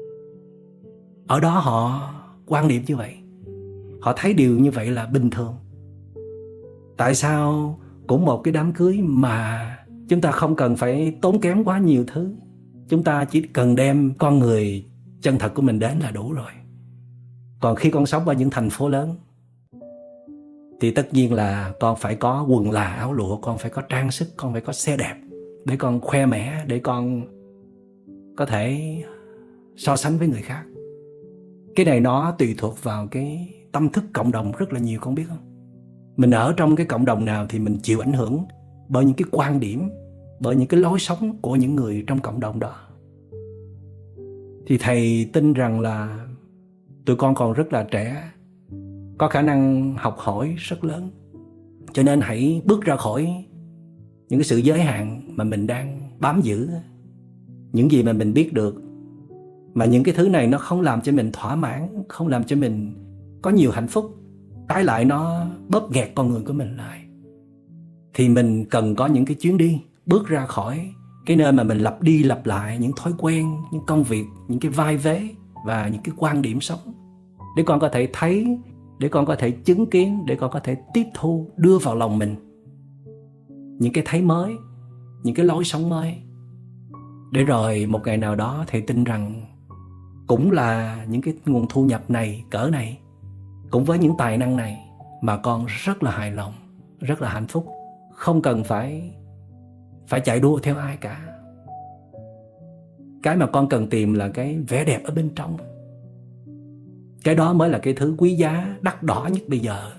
D: Ở đó họ quan niệm như vậy, họ thấy điều như vậy là bình thường. Tại sao cũng một cái đám cưới mà chúng ta không cần phải tốn kém quá nhiều thứ, chúng ta chỉ cần đem con người chân thật của mình đến là đủ rồi. Còn khi con sống ở những thành phố lớn thì tất nhiên là con phải có quần là áo lụa, con phải có trang sức, con phải có xe đẹp để con khoe mẽ, để con có thể so sánh với người khác. Cái này nó tùy thuộc vào cái tâm thức cộng đồng rất là nhiều, con biết không? Mình ở trong cái cộng đồng nào thì mình chịu ảnh hưởng bởi những cái quan điểm, bởi những cái lối sống của những người trong cộng đồng đó. Thì thầy tin rằng là tụi con còn rất là trẻ, có khả năng học hỏi rất lớn. Cho nên hãy bước ra khỏi những cái sự giới hạn mà mình đang bám giữ, những gì mà mình biết được. Mà những cái thứ này nó không làm cho mình thỏa mãn, không làm cho mình có nhiều hạnh phúc, trái lại nó bóp nghẹt con người của mình lại. Thì mình cần có những cái chuyến đi, bước ra khỏi cái nơi mà mình lặp đi lặp lại những thói quen, những công việc, những cái vai vế và những cái quan điểm sống, để con có thể thấy, để con có thể chứng kiến, để con có thể tiếp thu, đưa vào lòng mình những cái thấy mới, những cái lối sống mới. Để rồi một ngày nào đó thầy tin rằng cũng là những cái nguồn thu nhập này, cỡ này, cũng với những tài năng này mà con rất là hài lòng, rất là hạnh phúc. Không cần phải phải chạy đua theo ai cả. Cái mà con cần tìm là cái vẻ đẹp ở bên trong. Cái đó mới là cái thứ quý giá, đắt đỏ nhất bây giờ.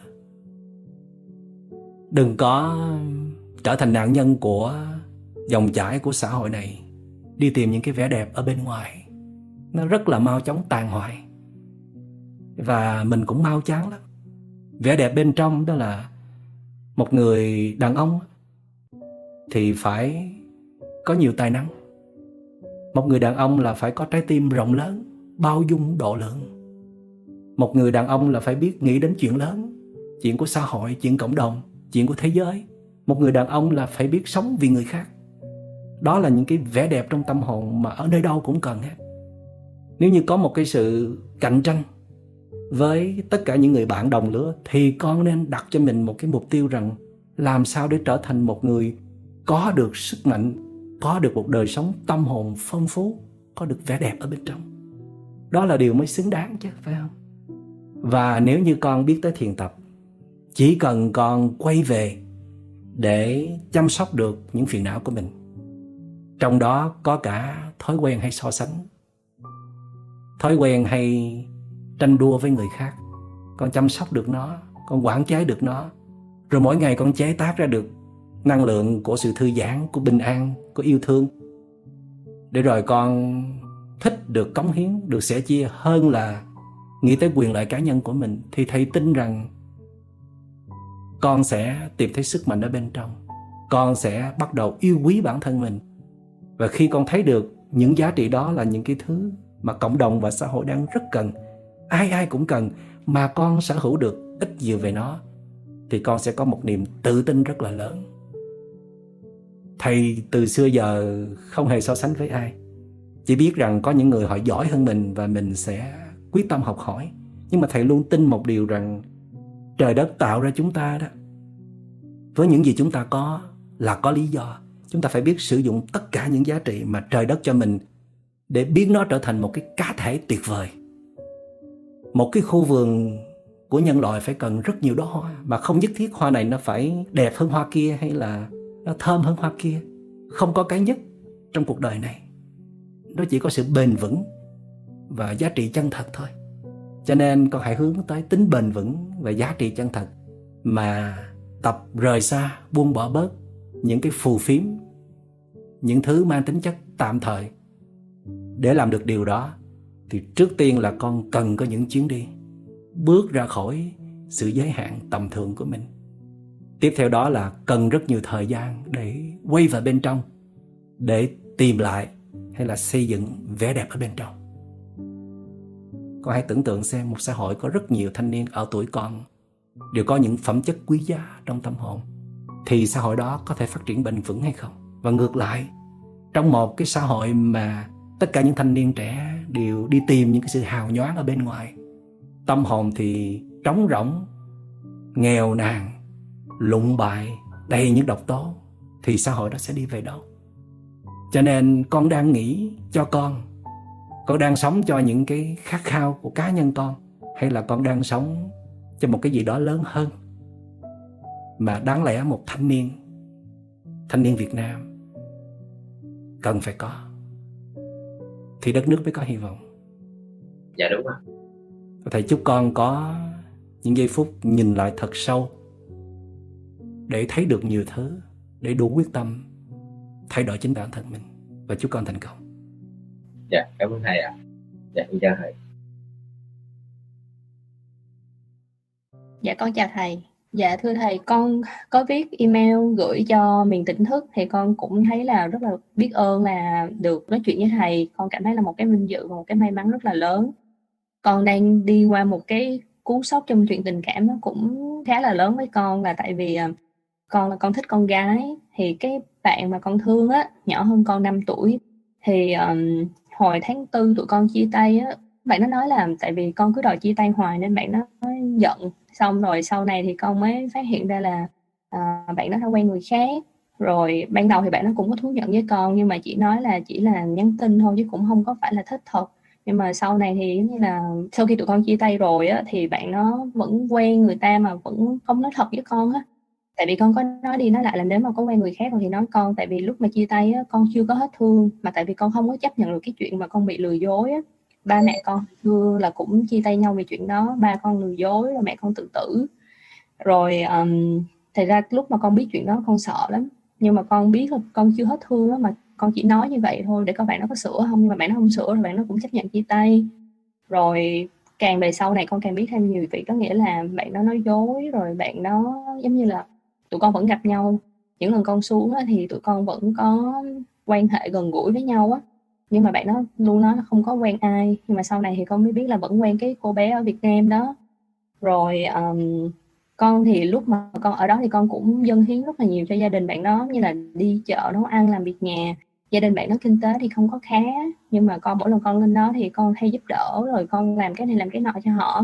D: Đừng có trở thành nạn nhân của dòng chảy của xã hội này, đi tìm những cái vẻ đẹp ở bên ngoài. Nó rất là mau chóng tàn hoại, và mình cũng mau chán lắm. Vẻ đẹp bên trong đó là một người đàn ông thì phải có nhiều tài năng. Một người đàn ông là phải có trái tim rộng lớn, bao dung độ lượng. Một người đàn ông là phải biết nghĩ đến chuyện lớn, chuyện của xã hội, chuyện cộng đồng, chuyện của thế giới. Một người đàn ông là phải biết sống vì người khác. Đó là những cái vẻ đẹp trong tâm hồn mà ở nơi đâu cũng cần hết. Nếu như có một cái sự cạnh tranh với tất cả những người bạn đồng lứa, thì con nên đặt cho mình một cái mục tiêu rằng làm sao để trở thành một người có được sức mạnh, có được một đời sống tâm hồn phong phú, có được vẻ đẹp ở bên trong. Đó là điều mới xứng đáng chứ, phải không? Và nếu như con biết tới thiền tập, chỉ cần con quay về để chăm sóc được những phiền não của mình, trong đó có cả thói quen hay so sánh, thói quen hay tranh đua với người khác. Con chăm sóc được nó, con quản chế được nó, rồi mỗi ngày con chế tác ra được năng lượng của sự thư giãn, của bình an, của yêu thương, để rồi con thích được cống hiến, được sẻ chia hơn là nghĩ tới quyền lợi cá nhân của mình. Thì thầy tin rằng con sẽ tìm thấy sức mạnh ở bên trong, con sẽ bắt đầu yêu quý bản thân mình. Và khi con thấy được những giá trị đó là những cái thứ mà cộng đồng và xã hội đang rất cần, ai ai cũng cần, mà con sở hữu được ít nhiều về nó, thì con sẽ có một niềm tự tin rất là lớn. Thầy từ xưa giờ không hề so sánh với ai, chỉ biết rằng có những người họ giỏi hơn mình và mình sẽ quyết tâm học hỏi. Nhưng mà thầy luôn tin một điều rằng trời đất tạo ra chúng ta đó, với những gì chúng ta có là có lý do. Chúng ta phải biết sử dụng tất cả những giá trị mà trời đất cho mình để biến nó trở thành một cái cá thể tuyệt vời. Một cái khu vườn của nhân loại phải cần rất nhiều đóa hoa, mà không nhất thiết hoa này nó phải đẹp hơn hoa kia hay là nó thơm hơn hoa kia. Không có cái nhất trong cuộc đời này, nó chỉ có sự bền vững và giá trị chân thật thôi. Cho nên con hãy hướng tới tính bền vững và giá trị chân thật, mà tập rời xa, buông bỏ bớt những cái phù phiếm, những thứ mang tính chất tạm thời. Để làm được điều đó thì trước tiên là con cần có những chuyến đi, bước ra khỏi sự giới hạn tầm thường của mình. Tiếp theo đó là cần rất nhiều thời gian để quay vào bên trong, để tìm lại hay là xây dựng vẻ đẹp ở bên trong. Con hãy tưởng tượng xem, một xã hội có rất nhiều thanh niên ở tuổi con đều có những phẩm chất quý giá trong tâm hồn, thì xã hội đó có thể phát triển bền vững hay không? Và ngược lại, trong một cái xã hội mà tất cả những thanh niên trẻ đều đi tìm những cái sự hào nhoáng ở bên ngoài, tâm hồn thì trống rỗng, nghèo nàn, lụng bại, đầy những độc tố, thì xã hội đó sẽ đi về đâu? Cho nên con đang nghĩ cho con, con đang sống cho những cái khát khao của cá nhân con, hay là con đang sống cho một cái gì đó lớn hơn mà đáng lẽ một thanh niên, thanh niên Việt Nam cần phải có, thì đất nước mới có hy vọng.
F: Dạ đúng ạ.
D: Thầy chúc con có những giây phút nhìn lại thật sâu để thấy được nhiều thứ, để đủ quyết tâm thay đổi chính bản thân mình. Và chúc con thành công.
F: Dạ, cảm ơn thầy ạ. Dạ, con chào thầy.
G: Dạ, con chào thầy. Dạ, thưa thầy, con có viết email gửi cho miền tỉnh thức, thì con cũng thấy là rất là biết ơn là được nói chuyện với thầy. Con cảm thấy là một cái vinh dự và một cái may mắn rất là lớn. Con đang đi qua một cái cú sốc trong chuyện tình cảm, nó cũng khá là lớn với con, là tại vì con là con thích con gái. Thì cái bạn mà con thương á, nhỏ hơn con năm tuổi, thì um, hồi tháng tư tụi con chia tay á, bạn nó nói là tại vì con cứ đòi chia tay hoài nên bạn nó giận. Xong rồi sau này thì con mới phát hiện ra là uh, bạn nó đã quen người khác. Rồi ban đầu thì bạn nó cũng có thú nhận với con, nhưng mà chỉ nói là chỉ là nhắn tin thôi chứ cũng không có phải là thích thật. Nhưng mà sau này thì như là sau khi tụi con chia tay rồi á, thì bạn nó vẫn quen người ta mà vẫn không nói thật với con á. Tại vì con có nói đi nói lại là nếu mà có quen người khác rồi thì nói con, tại vì lúc mà chia tay á, con chưa có hết thương, mà tại vì con không có chấp nhận được cái chuyện mà con bị lừa dối á. Ba mẹ con xưa là cũng chia tay nhau vì chuyện đó, ba con lừa dối rồi mẹ con tự tử. Rồi um, thật ra lúc mà con biết chuyện đó con sợ lắm, nhưng mà con biết là con chưa hết thương á, mà con chỉ nói như vậy thôi để coi bạn nó có sửa không, nhưng mà bạn nó không sửa rồi bạn nó cũng chấp nhận chia tay. Rồi càng về sau này con càng biết thêm nhiều việc, có nghĩa là bạn nó nói dối, rồi bạn nó giống như là tụi con vẫn gặp nhau, những lần con xuống á, thì tụi con vẫn có quan hệ gần gũi với nhau á, nhưng mà bạn nó luôn nói là không có quen ai. Nhưng mà sau này thì con mới biết là vẫn quen cái cô bé ở Việt Nam đó. Rồi um, con thì lúc mà con ở đó thì con cũng dâng hiến rất là nhiều cho gia đình bạn đó, như là đi chợ nấu ăn, làm việc nhà. Gia đình bạn nó kinh tế thì không có khá, nhưng mà con mỗi lần con lên đó thì con hay giúp đỡ, rồi con làm cái này làm cái nọ cho họ.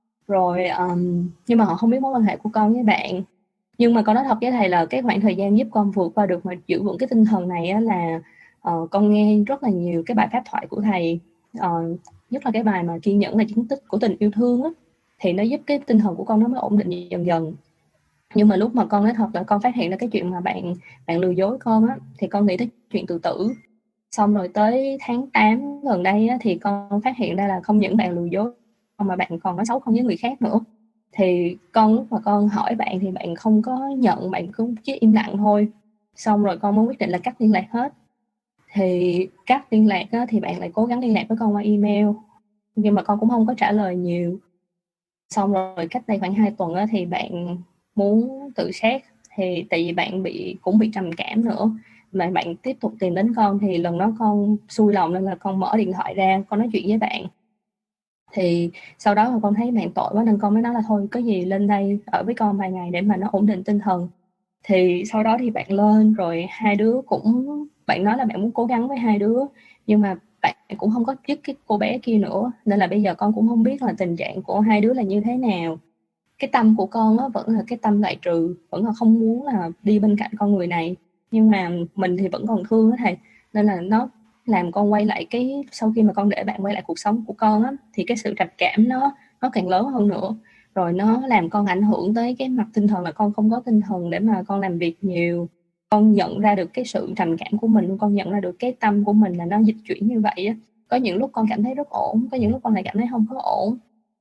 G: Rồi um, nhưng mà họ không biết mối quan hệ của con với bạn. Nhưng mà con nói thật với thầy là cái khoảng thời gian giúp con vượt qua được mà giữ vững cái tinh thần này á, là uh, con nghe rất là nhiều cái bài pháp thoại của thầy, uh, nhất là cái bài mà kiên nhẫn là chứng tích của tình yêu thương á, thì nó giúp cái tinh thần của con nó mới ổn định dần dần. Nhưng mà lúc mà con nói thật là con phát hiện ra cái chuyện mà bạn bạn lừa dối con á, thì con nghĩ tới chuyện tự tử. Xong rồi tới tháng tám gần đây á, thì con phát hiện ra là không những bạn lừa dối mà bạn còn nói xấu con với người khác nữa. Thì con lúc mà con hỏi bạn thì bạn không có nhận, bạn cứ chỉ im lặng thôi. Xong rồi con mới quyết định là cắt liên lạc hết. Thì cắt liên lạc á, thì bạn lại cố gắng liên lạc với con qua email, nhưng mà con cũng không có trả lời nhiều. Xong rồi cách đây khoảng hai tuần á, thì bạn muốn tự sát, thì tại vì bạn bị cũng bị trầm cảm nữa mà bạn tiếp tục tìm đến con. Thì lần đó con xui lòng nên là con mở điện thoại ra, con nói chuyện với bạn. Thì sau đó con thấy bạn tội quá nên con mới nói là thôi có gì lên đây ở với con vài ngày để mà nó ổn định tinh thần. Thì sau đó thì bạn lên rồi hai đứa cũng, bạn nói là bạn muốn cố gắng với hai đứa, nhưng mà bạn cũng không có dứt cái cô bé kia nữa, nên là bây giờ con cũng không biết là tình trạng của hai đứa là như thế nào. Cái tâm của con đó vẫn là cái tâm loại trừ, vẫn là không muốn là đi bên cạnh con người này, nhưng mà mình thì vẫn còn thương đó thầy, nên là nó làm con quay lại cái, sau khi mà con để bạn quay lại cuộc sống của con á, thì cái sự trầm cảm nó nó càng lớn hơn nữa. Rồi nó làm con ảnh hưởng tới cái mặt tinh thần, là con không có tinh thần để mà con làm việc nhiều. Con nhận ra được cái sự trầm cảm của mình, con nhận ra được cái tâm của mình là nó dịch chuyển như vậy á. Có những lúc con cảm thấy rất ổn, có những lúc con lại cảm thấy không có ổn.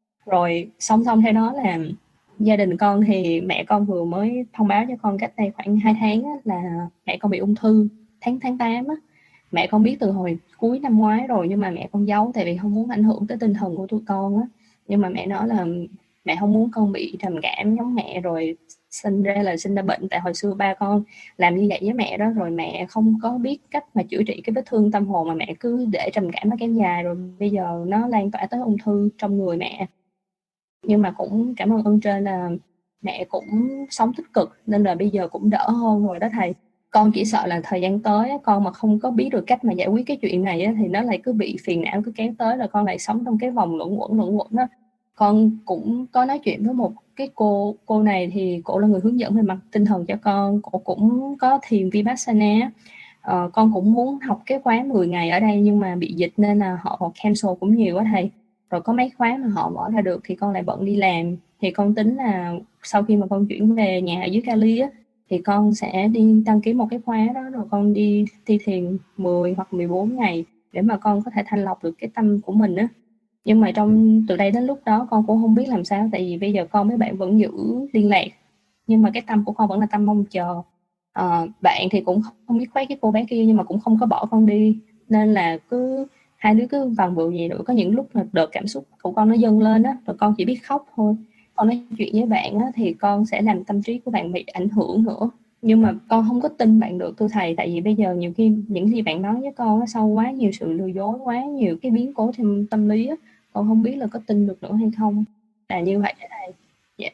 G: Rồi song song theo đó là gia đình con, thì mẹ con vừa mới thông báo cho con cách đây khoảng hai tháng á, là mẹ con bị ung thư tháng tháng tám á. Mẹ con biết từ hồi cuối năm ngoái rồi, nhưng mà mẹ con giấu tại vì không muốn ảnh hưởng tới tinh thần của tụi con á. Nhưng mà mẹ nói là mẹ không muốn con bị trầm cảm giống mẹ rồi sinh ra là sinh ra bệnh, tại hồi xưa ba con làm như vậy với mẹ đó, rồi mẹ không có biết cách mà chữa trị cái vết thương tâm hồn, mà mẹ cứ để trầm cảm nó kéo dài, rồi bây giờ nó lan tỏa tới ung thư trong người mẹ. Nhưng mà cũng cảm ơn ơn trên là mẹ cũng sống tích cực nên là bây giờ cũng đỡ hơn rồi đó thầy. Con chỉ sợ là thời gian tới con mà không có biết được cách mà giải quyết cái chuyện này thì nó lại cứ bị phiền não, cứ kéo tới là con lại sống trong cái vòng luẩn quẩn luẩn quẩn đó. Con cũng có nói chuyện với một cái cô cô này, thì cô là người hướng dẫn về mặt tinh thần cho con. Cô cũng có thiền Vipassana. Ờ, con cũng muốn học cái khóa mười ngày ở đây nhưng mà bị dịch nên là họ cancel cũng nhiều quá thầy. Rồi có mấy khóa mà họ mở ra được thì con lại bận đi làm. Thì con tính là sau khi mà con chuyển về nhà ở dưới Cali á, thì con sẽ đi đăng ký một cái khóa đó, rồi con đi thi thiền mười hoặc mười bốn ngày để mà con có thể thanh lọc được cái tâm của mình á. Nhưng mà trong từ đây đến lúc đó con cũng không biết làm sao, tại vì bây giờ con với bạn vẫn giữ liên lạc, nhưng mà cái tâm của con vẫn là tâm mong chờ. À, bạn thì cũng không biết khoét cái cô bé kia nhưng mà cũng không có bỏ con đi, nên là cứ hai đứa cứ vằn vựng gì nữa. Có những lúc là đợt cảm xúc của con nó dâng lên á, rồi con chỉ biết khóc thôi. Con nói chuyện với bạn á, thì con sẽ làm tâm trí của bạn bị ảnh hưởng nữa. Nhưng mà con không có tin bạn được thưa thầy, tại vì bây giờ nhiều khi những gì bạn nói với con nó sau quá nhiều sự lừa dối, quá nhiều cái biến cố thêm tâm lý á, con không biết là có tin được nữa hay không. Là như vậy đó thầy. Dạ.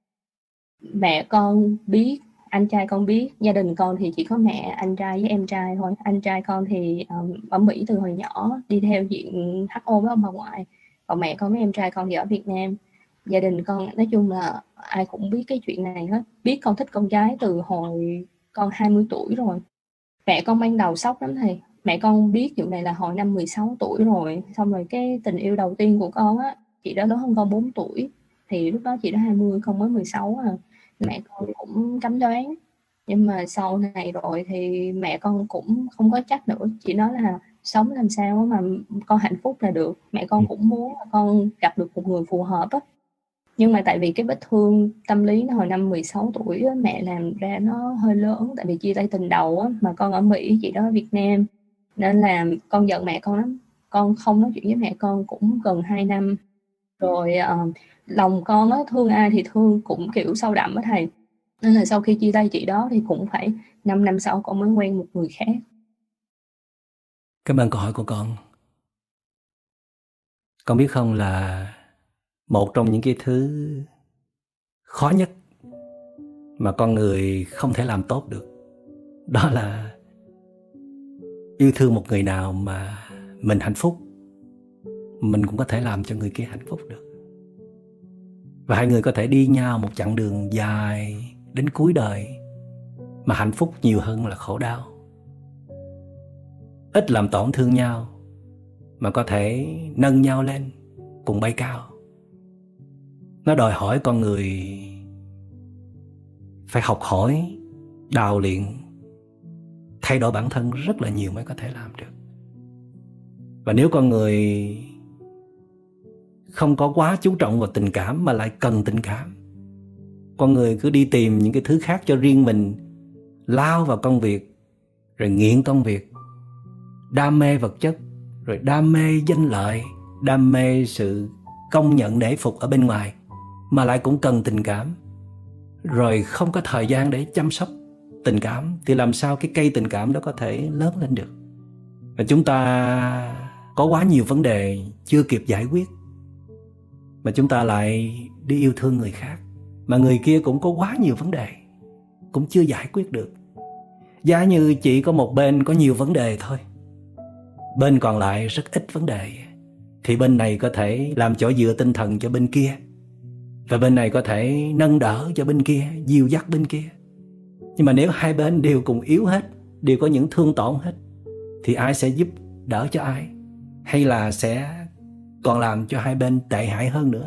G: Mẹ con biết, anh trai con biết, gia đình con thì chỉ có mẹ, anh trai với em trai thôi. Anh trai con thì um, ở Mỹ từ hồi nhỏ, đi theo diện hát o với ông bà ngoại. Còn mẹ con với em trai con thì ở Việt Nam. Gia đình con nói chung là ai cũng biết cái chuyện này hết. Biết con thích con gái từ hồi con hai mươi tuổi rồi. Mẹ con ban đầu sốc lắm thầy. Mẹ con biết chuyện này là hồi năm mười sáu tuổi rồi. Xong rồi cái tình yêu đầu tiên của con á, chị đó lớn hơn con bốn tuổi. Thì lúc đó chị đó hai mươi, con mới mười sáu à. Mẹ con cũng cấm đoán. Nhưng mà sau này rồi thì mẹ con cũng không có chắc nữa. Chị nói là sống làm sao mà con hạnh phúc là được. Mẹ con cũng muốn con gặp được một người phù hợp á. Nhưng mà tại vì cái vết thương tâm lý nó hồi năm mười sáu tuổi á, mẹ làm ra nó hơi lớn. Tại vì chia tay tình đầu á, mà con ở Mỹ, chị đó ở Việt Nam. Nên là con giận mẹ con lắm. Con không nói chuyện với mẹ con cũng gần hai năm. Rồi uh, lòng con á, thương ai thì thương cũng kiểu sâu đậm á thầy. Nên là sau khi chia tay chị đó thì cũng phải năm năm sau con mới quen một người khác.
D: Cảm ơn câu hỏi của con. Con biết không là một trong những cái thứ khó nhất mà con người không thể làm tốt được, đó là yêu thương một người nào mà mình hạnh phúc, mình cũng có thể làm cho người kia hạnh phúc được. Và hai người có thể đi nhau một chặng đường dài đến cuối đời mà hạnh phúc nhiều hơn là khổ đau. Ít làm tổn thương nhau mà có thể nâng nhau lên cùng bay cao. Nó đòi hỏi con người phải học hỏi, đào luyện, thay đổi bản thân rất là nhiều mới có thể làm được. Và nếu con người không có quá chú trọng vào tình cảm mà lại cần tình cảm, con người cứ đi tìm những cái thứ khác cho riêng mình, lao vào công việc, rồi nghiện công việc, đam mê vật chất, rồi đam mê danh lợi, đam mê sự công nhận nể phục ở bên ngoài, mà lại cũng cần tình cảm, rồi không có thời gian để chăm sóc tình cảm, thì làm sao cái cây tình cảm đó có thể lớn lên được. Và chúng ta có quá nhiều vấn đề chưa kịp giải quyết, mà chúng ta lại đi yêu thương người khác, mà người kia cũng có quá nhiều vấn đề cũng chưa giải quyết được. Giá như chỉ có một bên có nhiều vấn đề thôi, bên còn lại rất ít vấn đề, thì bên này có thể làm chỗ dựa tinh thần cho bên kia, và bên này có thể nâng đỡ cho bên kia, dìu dắt bên kia. Nhưng mà nếu hai bên đều cùng yếu hết, đều có những thương tổn hết, thì ai sẽ giúp đỡ cho ai? Hay là sẽ còn làm cho hai bên tệ hại hơn nữa?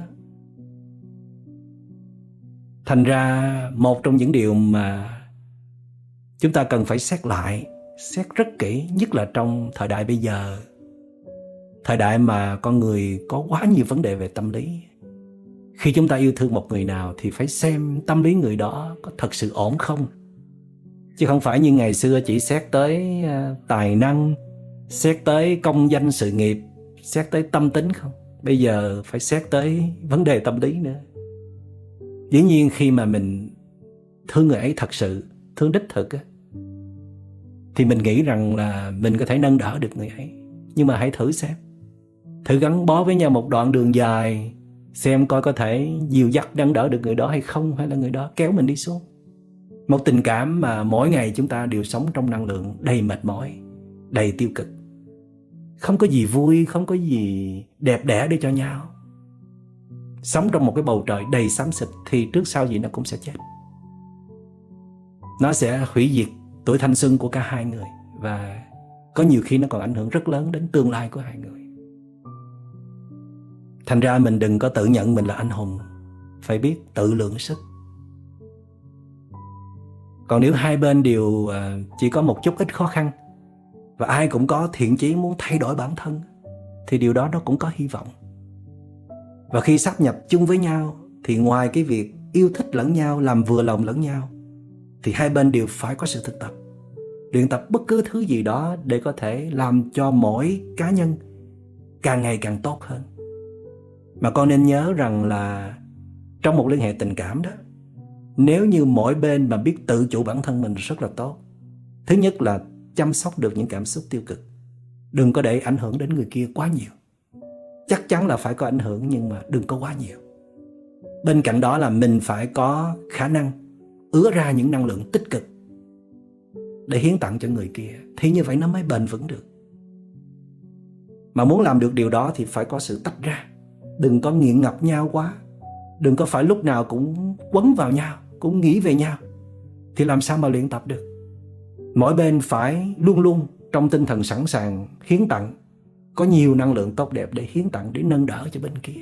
D: Thành ra một trong những điều mà chúng ta cần phải xét lại, xét rất kỹ, nhất là trong thời đại bây giờ, thời đại mà con người có quá nhiều vấn đề về tâm lý. Khi chúng ta yêu thương một người nào thì phải xem tâm lý người đó có thật sự ổn không. Chứ không phải như ngày xưa chỉ xét tới tài năng, xét tới công danh sự nghiệp, xét tới tâm tính không. Bây giờ phải xét tới vấn đề tâm lý nữa. Dĩ nhiên khi mà mình thương người ấy thật sự, thương đích thực á, thì mình nghĩ rằng là mình có thể nâng đỡ được người ấy. Nhưng mà hãy thử xem, thử gắn bó với nhau một đoạn đường dài, xem coi có thể dìu dắt nâng đỡ được người đó hay không, hay là người đó kéo mình đi xuống. Một tình cảm mà mỗi ngày chúng ta đều sống trong năng lượng đầy mệt mỏi, đầy tiêu cực, không có gì vui, không có gì đẹp đẽ để cho nhau. Sống trong một cái bầu trời đầy xám xịt thì trước sau gì nó cũng sẽ chết. Nó sẽ hủy diệt tuổi thanh xuân của cả hai người, và có nhiều khi nó còn ảnh hưởng rất lớn đến tương lai của hai người. Thành ra mình đừng có tự nhận mình là anh hùng, phải biết tự lượng sức. Còn nếu hai bên đều chỉ có một chút ít khó khăn, và ai cũng có thiện chí muốn thay đổi bản thân, thì điều đó nó cũng có hy vọng. Và khi sáp nhập chung với nhau, thì ngoài cái việc yêu thích lẫn nhau, làm vừa lòng lẫn nhau, thì hai bên đều phải có sự thực tập, luyện tập bất cứ thứ gì đó để có thể làm cho mỗi cá nhân càng ngày càng tốt hơn. Mà con nên nhớ rằng là trong một liên hệ tình cảm đó, nếu như mỗi bên mà biết tự chủ bản thân mình rất là tốt. Thứ nhất là chăm sóc được những cảm xúc tiêu cực, đừng có để ảnh hưởng đến người kia quá nhiều. Chắc chắn là phải có ảnh hưởng, nhưng mà đừng có quá nhiều. Bên cạnh đó là mình phải có khả năng ứa ra những năng lượng tích cực để hiến tặng cho người kia, thì như vậy nó mới bền vững được. Mà muốn làm được điều đó thì phải có sự tách ra, đừng có nghiện ngập nhau quá, đừng có phải lúc nào cũng quấn vào nhau, cũng nghĩ về nhau, thì làm sao mà luyện tập được. Mỗi bên phải luôn luôn trong tinh thần sẵn sàng hiến tặng, có nhiều năng lượng tốt đẹp để hiến tặng, để nâng đỡ cho bên kia.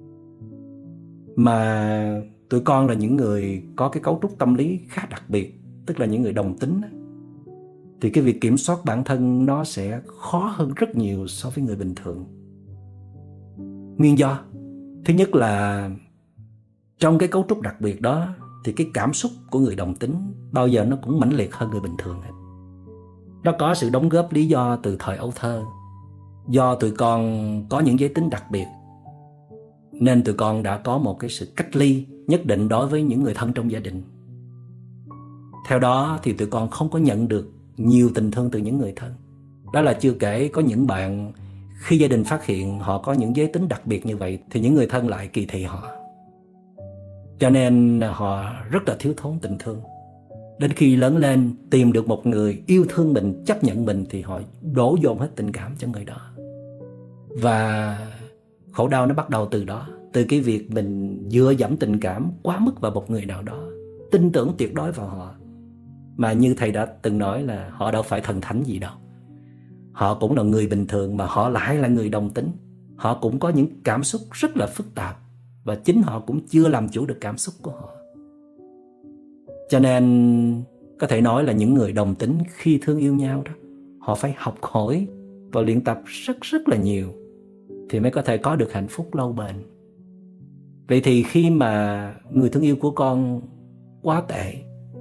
D: Mà tụi con là những người có cái cấu trúc tâm lý khá đặc biệt, tức là những người đồng tính, thì cái việc kiểm soát bản thân nó sẽ khó hơn rất nhiều so với người bình thường. Nguyên do thứ nhất là trong cái cấu trúc đặc biệt đó, thì cái cảm xúc của người đồng tính bao giờ nó cũng mãnh liệt hơn người bình thường hết. Nó có sự đóng góp lý do từ thời ấu thơ. Do tụi con có những giới tính đặc biệt, nên tụi con đã có một cái sự cách ly nhất định đối với những người thân trong gia đình. Theo đó thì tụi con không có nhận được nhiều tình thương từ những người thân. Đó là chưa kể có những bạn khi gia đình phát hiện họ có những giới tính đặc biệt như vậy, thì những người thân lại kỳ thị họ. Cho nên họ rất là thiếu thốn tình thương. Đến khi lớn lên tìm được một người yêu thương mình, chấp nhận mình, thì họ đổ dồn hết tình cảm cho người đó. Và khổ đau nó bắt đầu từ đó, từ cái việc mình dựa dẫm tình cảm quá mức vào một người nào đó, tin tưởng tuyệt đối vào họ. Mà như thầy đã từng nói là họ đâu phải thần thánh gì đâu. Họ cũng là người bình thường, mà họ lại là người đồng tính. Họ cũng có những cảm xúc rất là phức tạp, và chính họ cũng chưa làm chủ được cảm xúc của họ. Cho nên Có thể nói là những người đồng tính khi thương yêu nhau đó, họ phải học hỏi và luyện tập rất rất là nhiều thì mới có thể có được hạnh phúc lâu bền. Vậy thì khi mà người thương yêu của con quá tệ,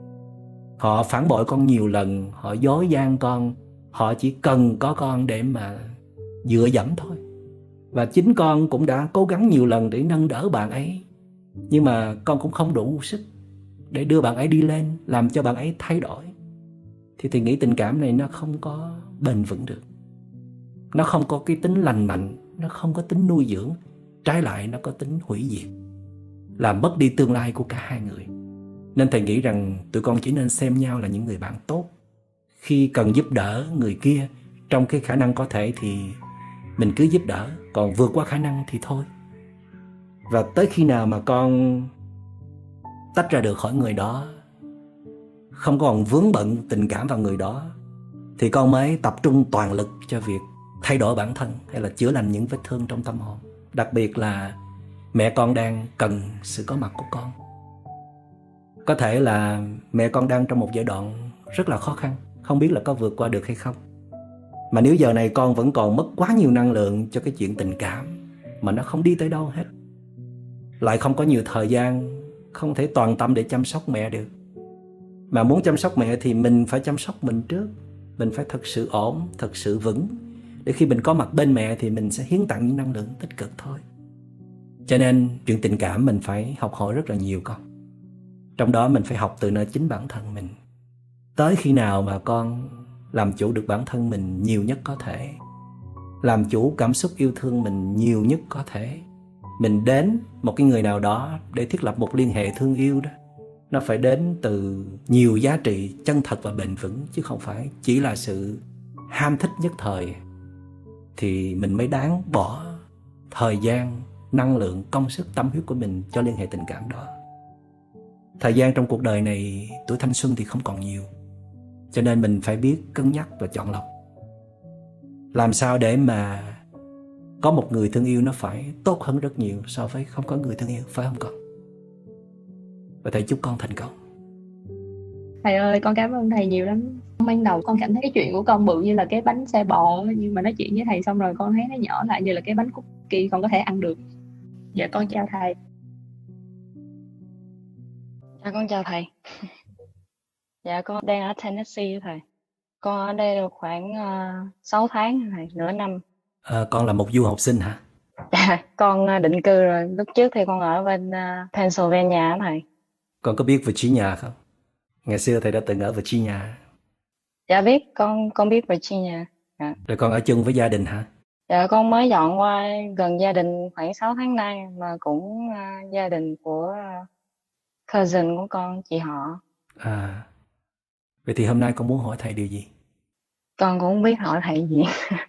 D: họ phản bội con nhiều lần, họ dối gian con, họ chỉ cần có con để mà dựa dẫm thôi. Và chính con cũng đã cố gắng nhiều lần để nâng đỡ bạn ấy, nhưng mà con cũng không đủ sức để đưa bạn ấy đi lên, làm cho bạn ấy thay đổi. Thì thì nghĩ tình cảm này nó không có bền vững được. Nó không có cái tính lành mạnh, nó không có tính nuôi dưỡng. Trái lại nó có tính hủy diệt, làm mất đi tương lai của cả hai người. Nên thầy nghĩ rằng tụi con chỉ nên xem nhau là những người bạn tốt. Khi cần giúp đỡ người kia trong cái khả năng có thể thì mình cứ giúp đỡ, còn vượt qua khả năng thì thôi. Và tới khi nào mà con tách ra được khỏi người đó, không còn vướng bận tình cảm vào người đó, thì con mới tập trung toàn lực cho việc thay đổi bản thân hay là chữa lành những vết thương trong tâm hồn. Đặc biệt là mẹ con đang cần sự có mặt của con. Có thể là mẹ con đang trong một giai đoạn rất là khó khăn, không biết là có vượt qua được hay không. Mà nếu giờ này con vẫn còn mất quá nhiều năng lượng cho cái chuyện tình cảm mà nó không đi tới đâu hết, lại không có nhiều thời gian, không thể toàn tâm để chăm sóc mẹ được. Mà muốn chăm sóc mẹ thì mình phải chăm sóc mình trước. Mình phải thật sự ổn, thật sự vững, để khi mình có mặt bên mẹ thì mình sẽ hiến tặng những năng lượng tích cực thôi. Cho nên chuyện tình cảm mình phải học hỏi rất là nhiều con. Trong đó mình phải học từ nơi chính bản thân mình. Tới khi nào mà con làm chủ được bản thân mình nhiều nhất có thể, làm chủ cảm xúc yêu thương mình nhiều nhất có thể, mình đến một cái người nào đó để thiết lập một liên hệ thương yêu đó, nó phải đến từ nhiều giá trị chân thật và bền vững, chứ không phải chỉ là sự ham thích nhất thời. Thì mình mới đáng bỏ thời gian, năng lượng, công sức, tâm huyết của mình cho liên hệ tình cảm đó. Thời gian trong cuộc đời này, tuổi thanh xuân thì không còn nhiều, cho nên mình phải biết cân nhắc và chọn lọc. Làm sao để mà có một người thương yêu nó phải tốt hơn rất nhiều so với không có người thương yêu, phải không con? Và thầy chúc con thành công.
G: Thầy ơi, con cảm ơn thầy nhiều lắm. Ban đầu con cảm thấy cái chuyện của con bự như là cái bánh xe bò, nhưng mà nói chuyện với thầy xong rồi con thấy nó nhỏ lại như là cái bánh cookie con có thể ăn được. Dạ con chào thầy.
H: Dạ con chào thầy. Dạ con đang ở Tennessee với thầy. Con ở đây được khoảng uh, sáu tháng thầy, nửa năm.
D: À, con là một du học sinh hả?
H: Dạ, con uh, định cư rồi. Lúc trước thì con ở bên uh, Pennsylvania thầy.
D: Con có biết Virginia không? Ngày xưa thầy đã từng ở Virginia.
H: Dạ biết, con con biết Virginia. Dạ.
D: Rồi con ở chung với gia đình hả?
H: Dạ con mới dọn qua gần gia đình khoảng sáu tháng nay, mà cũng uh, gia đình của uh, cousin của con, chị họ.
D: À, vậy thì hôm nay con muốn hỏi thầy điều gì?
H: Con cũng không biết hỏi thầy gì.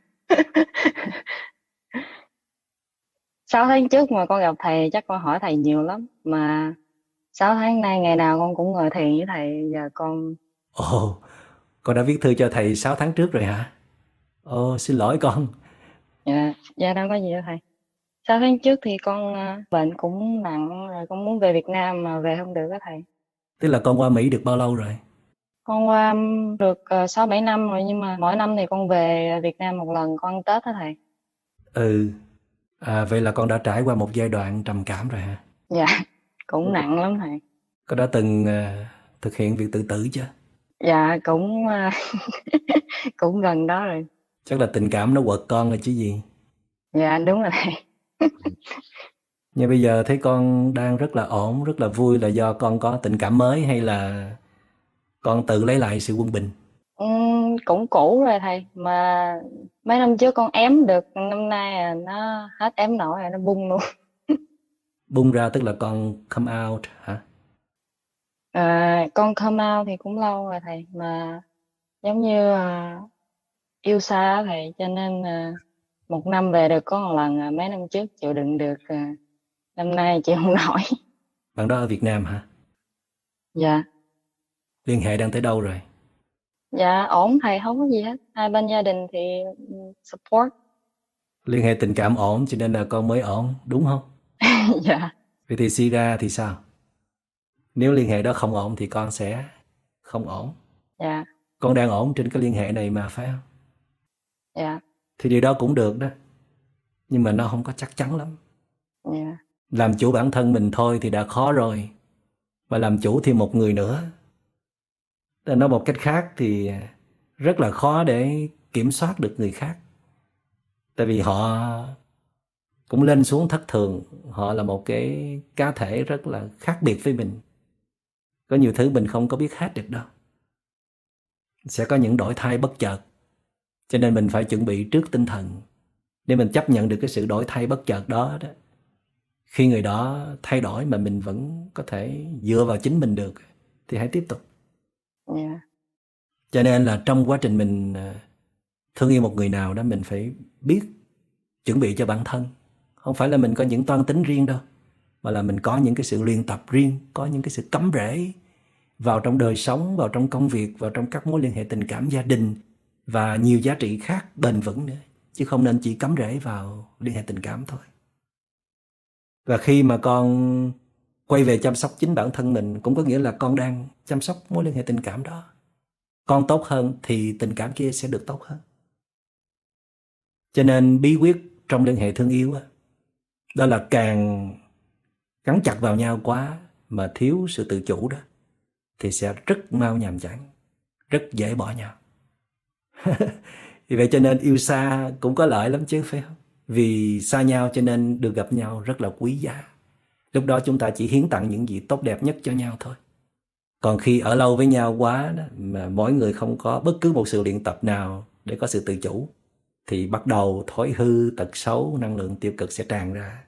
H: Sáu tháng trước mà con gặp thầy chắc con hỏi thầy nhiều lắm, mà sáu tháng nay ngày nào con cũng ngồi thiền với thầy. Và con...
D: Ồ, con đã viết thư cho thầy sáu tháng trước rồi hả? Ồ, xin lỗi con.
H: Dạ, dạ đâu có gì đâu thầy. Sáu tháng trước thì con uh, bệnh cũng nặng rồi, con muốn về Việt Nam mà về không được đó thầy.
D: Tức là con qua Mỹ được bao lâu rồi?
H: Con qua được sáu bảy năm rồi, nhưng mà mỗi năm thì con về Việt Nam một lần, con ăn Tết đó thầy.
D: Ừ, à, vậy là con đã trải qua một giai đoạn trầm cảm rồi hả?
H: Dạ, cũng nặng lắm thầy.
D: Con đã từng uh, thực hiện việc tự tử chưa?
H: Dạ, cũng uh, cũng gần đó rồi.
D: Chắc là tình cảm nó quật con rồi chứ gì?
H: Dạ, đúng rồi thầy.
D: Nhưng bây giờ thấy con đang rất là ổn, rất là vui, là do con có tình cảm mới hay là con tự lấy lại sự quân bình?
H: Ừ, cũng cũ rồi thầy, mà mấy năm trước con ém được, năm nay à, nó hết ém nổi rồi, nó bung luôn.
D: Bung ra tức là con come out hả?
H: À, con come out thì cũng lâu rồi thầy, mà giống như à, yêu xa thầy, cho nên à, một năm về được có một lần, à, mấy năm trước chịu đựng được, à, năm nay chịu không nổi.
D: Bạn đó ở Việt Nam hả?
H: Dạ.
D: Liên hệ đang tới đâu rồi?
H: Dạ ổn thầy, không có gì hết. Hai bên gia đình thì support.
D: Liên hệ tình cảm ổn cho nên là con mới ổn, đúng không?
H: Dạ.
D: Vậy thì suy ra thì sao? Nếu liên hệ đó không ổn thì con sẽ không ổn.
H: Dạ.
D: Con đang ổn trên cái liên hệ này mà, phải không?
H: Dạ.
D: Thì điều đó cũng được đó, nhưng mà nó không có chắc chắn lắm.
H: Dạ.
D: Làm chủ bản thân mình thôi thì đã khó rồi, mà làm chủ thêm một người nữa. Nói một cách khác thì rất là khó để kiểm soát được người khác. Tại vì họ cũng lên xuống thất thường, họ là một cái cá thể rất là khác biệt với mình. Có nhiều thứ mình không có biết hết được đâu. Sẽ có những đổi thay bất chợt. Cho nên mình phải chuẩn bị trước tinh thần để mình chấp nhận được cái sự đổi thay bất chợt đó đó. Khi người đó thay đổi mà mình vẫn có thể dựa vào chính mình được thì hãy tiếp tục.
H: Yeah.
D: Cho nên là trong quá trình mình thương yêu một người nào đó, mình phải biết chuẩn bị cho bản thân. Không phải là mình có những toan tính riêng đâu, mà là mình có những cái sự luyện tập riêng, có những cái sự cắm rễ vào trong đời sống, vào trong công việc, vào trong các mối liên hệ tình cảm, gia đình và nhiều giá trị khác bền vững nữa. Chứ không nên chỉ cắm rễ vào liên hệ tình cảm thôi. Và khi mà con quay về chăm sóc chính bản thân mình, cũng có nghĩa là con đang chăm sóc mối liên hệ tình cảm đó. Con tốt hơn thì tình cảm kia sẽ được tốt hơn. Cho nên bí quyết trong liên hệ thương yêu đó, đó là càng gắn chặt vào nhau quá mà thiếu sự tự chủ đó thì sẽ rất mau nhàm chán, rất dễ bỏ nhau. Vì vậy cho nên yêu xa cũng có lợi lắm chứ, phải không? Vì xa nhau cho nên được gặp nhau rất là quý giá. Lúc đó chúng ta chỉ hiến tặng những gì tốt đẹp nhất cho nhau thôi. Còn khi ở lâu với nhau quá đó, mà mỗi người không có bất cứ một sự luyện tập nào để có sự tự chủ, thì bắt đầu thói hư, tật xấu, năng lượng tiêu cực sẽ tràn ra.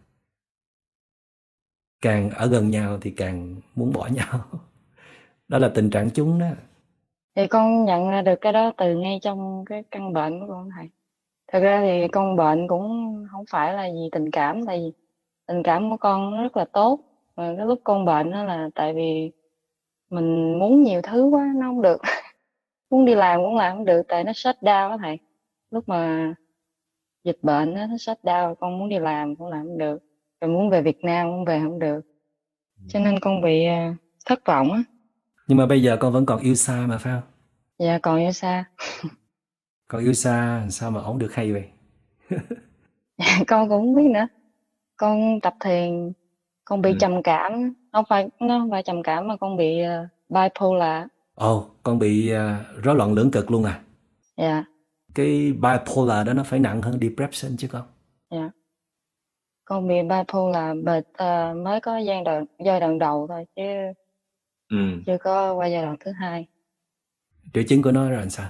D: Càng ở gần nhau thì càng muốn bỏ nhau. Đó là tình trạng chung đó.
H: Thì con nhận ra được cái đó từ ngay trong cái căn bệnh của con thầy. Thật ra thì con bệnh cũng không phải là vì tình cảm, tại vì tình cảm của con rất là tốt. Mà cái lúc con bệnh đó là tại vì mình muốn nhiều thứ quá, nó không được. Muốn đi làm cũng làm không được, tại nó shut down đó thầy. Lúc mà dịch bệnh đó, nó shut down, con muốn đi làm cũng làm không được. Rồi muốn về Việt Nam cũng về không được. Cho nên con bị thất vọng á.
D: Nhưng mà bây giờ con vẫn còn yêu xa mà, phải không?
H: Dạ, còn yêu xa.
D: Còn yêu xa sao mà ổn được hay vậy?
H: Con cũng không biết nữa. Con tập thiền, con bị
C: Ừ.
H: trầm cảm. Không phải, nó không phải trầm cảm mà con bị uh, bipolar.
D: Ồ, oh, con bị uh, rối loạn lưỡng cực luôn à?
H: Dạ.
D: Cái bipolar đó nó phải nặng hơn depression chứ con?
H: Dạ. Con bị bipolar but, uh, mới có giai đoạn, giai đoạn đầu thôi chứ
C: Ừ.
H: chưa có qua giai đoạn thứ hai.
D: Triệu chứng của nó là làm sao?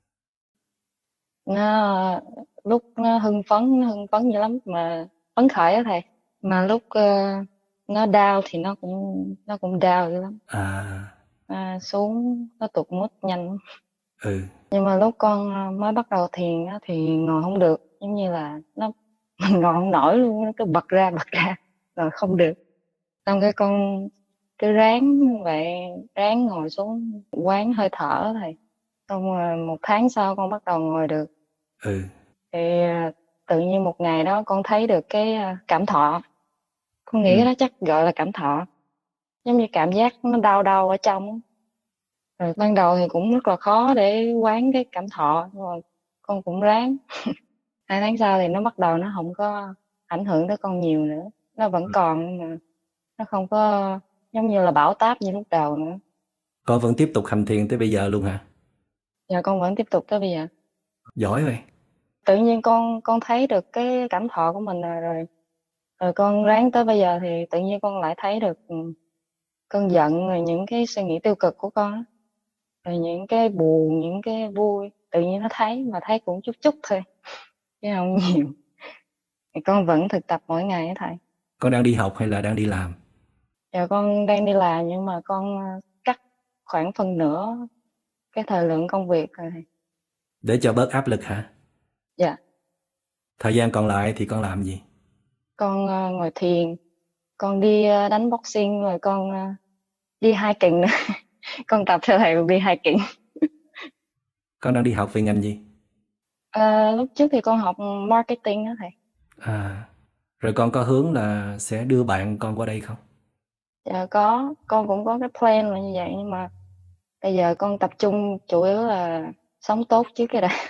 H: Nó lúc nó hưng phấn, nó hưng phấn dữ lắm, mà phấn khởi á thầy. Mà lúc uh, nó down thì nó cũng nó cũng down dữ lắm.
D: À.
H: À, xuống nó tụt mood nhanh.
D: Ừ.
H: Nhưng mà lúc con mới bắt đầu thiền á, thì ngồi không được, giống như là nó mình ngồi không nổi luôn, nó cứ bật ra bật ra rồi không được. Xong cái con cứ ráng vậy, ráng ngồi xuống quán hơi thở thầy. Xong rồi một tháng sau con bắt đầu ngồi được.
D: Ừ.
H: Thì tự nhiên một ngày đó con thấy được cái cảm thọ. Con nghĩ
C: Ừ.
H: cái đó chắc gọi là cảm thọ. Giống như cảm giác nó đau đau ở trong. Rồi ban đầu thì cũng rất là khó để quán cái cảm thọ, nhưng mà con cũng ráng. Hai tháng sau thì nó bắt đầu nó không có ảnh hưởng tới con nhiều nữa. Nó vẫn còn nhưng mà nó không có giống như là bão táp như lúc đầu nữa.
D: Con vẫn tiếp tục hành thiền tới bây giờ luôn hả?
H: Dạ, con vẫn tiếp tục tới bây giờ.
D: Giỏi vậy.
H: Tự nhiên con con thấy được cái cảm thọ của mình rồi, rồi rồi con ráng tới bây giờ thì tự nhiên con lại thấy được cơn giận, rồi những cái suy nghĩ tiêu cực của con, rồi những cái buồn, những cái vui, tự nhiên nó thấy, mà thấy cũng chút chút thôi chứ không nhiều. Thì con vẫn thực tập mỗi ngày á thầy.
D: Con đang đi học hay là đang đi làm?
H: Dạ, con đang đi làm nhưng mà con cắt khoảng phần nửa cái thời lượng công việc rồi.
D: Để cho bớt áp lực hả?
H: Dạ.
D: Thời gian còn lại thì con làm gì?
H: Con uh, ngồi thiền, con đi uh, đánh boxing, rồi con uh, đi hiking nữa. Con tập theo thầy, con đi hiking.
D: Con đang đi học về ngành gì?
H: Uh, lúc trước thì con học marketing đó thầy.
D: À, rồi con có hướng là sẽ đưa bạn con qua đây không?
H: Dạ có, con cũng có cái plan là như vậy, nhưng mà Bây giờ con tập trung chủ yếu là sống tốt trước cái đã.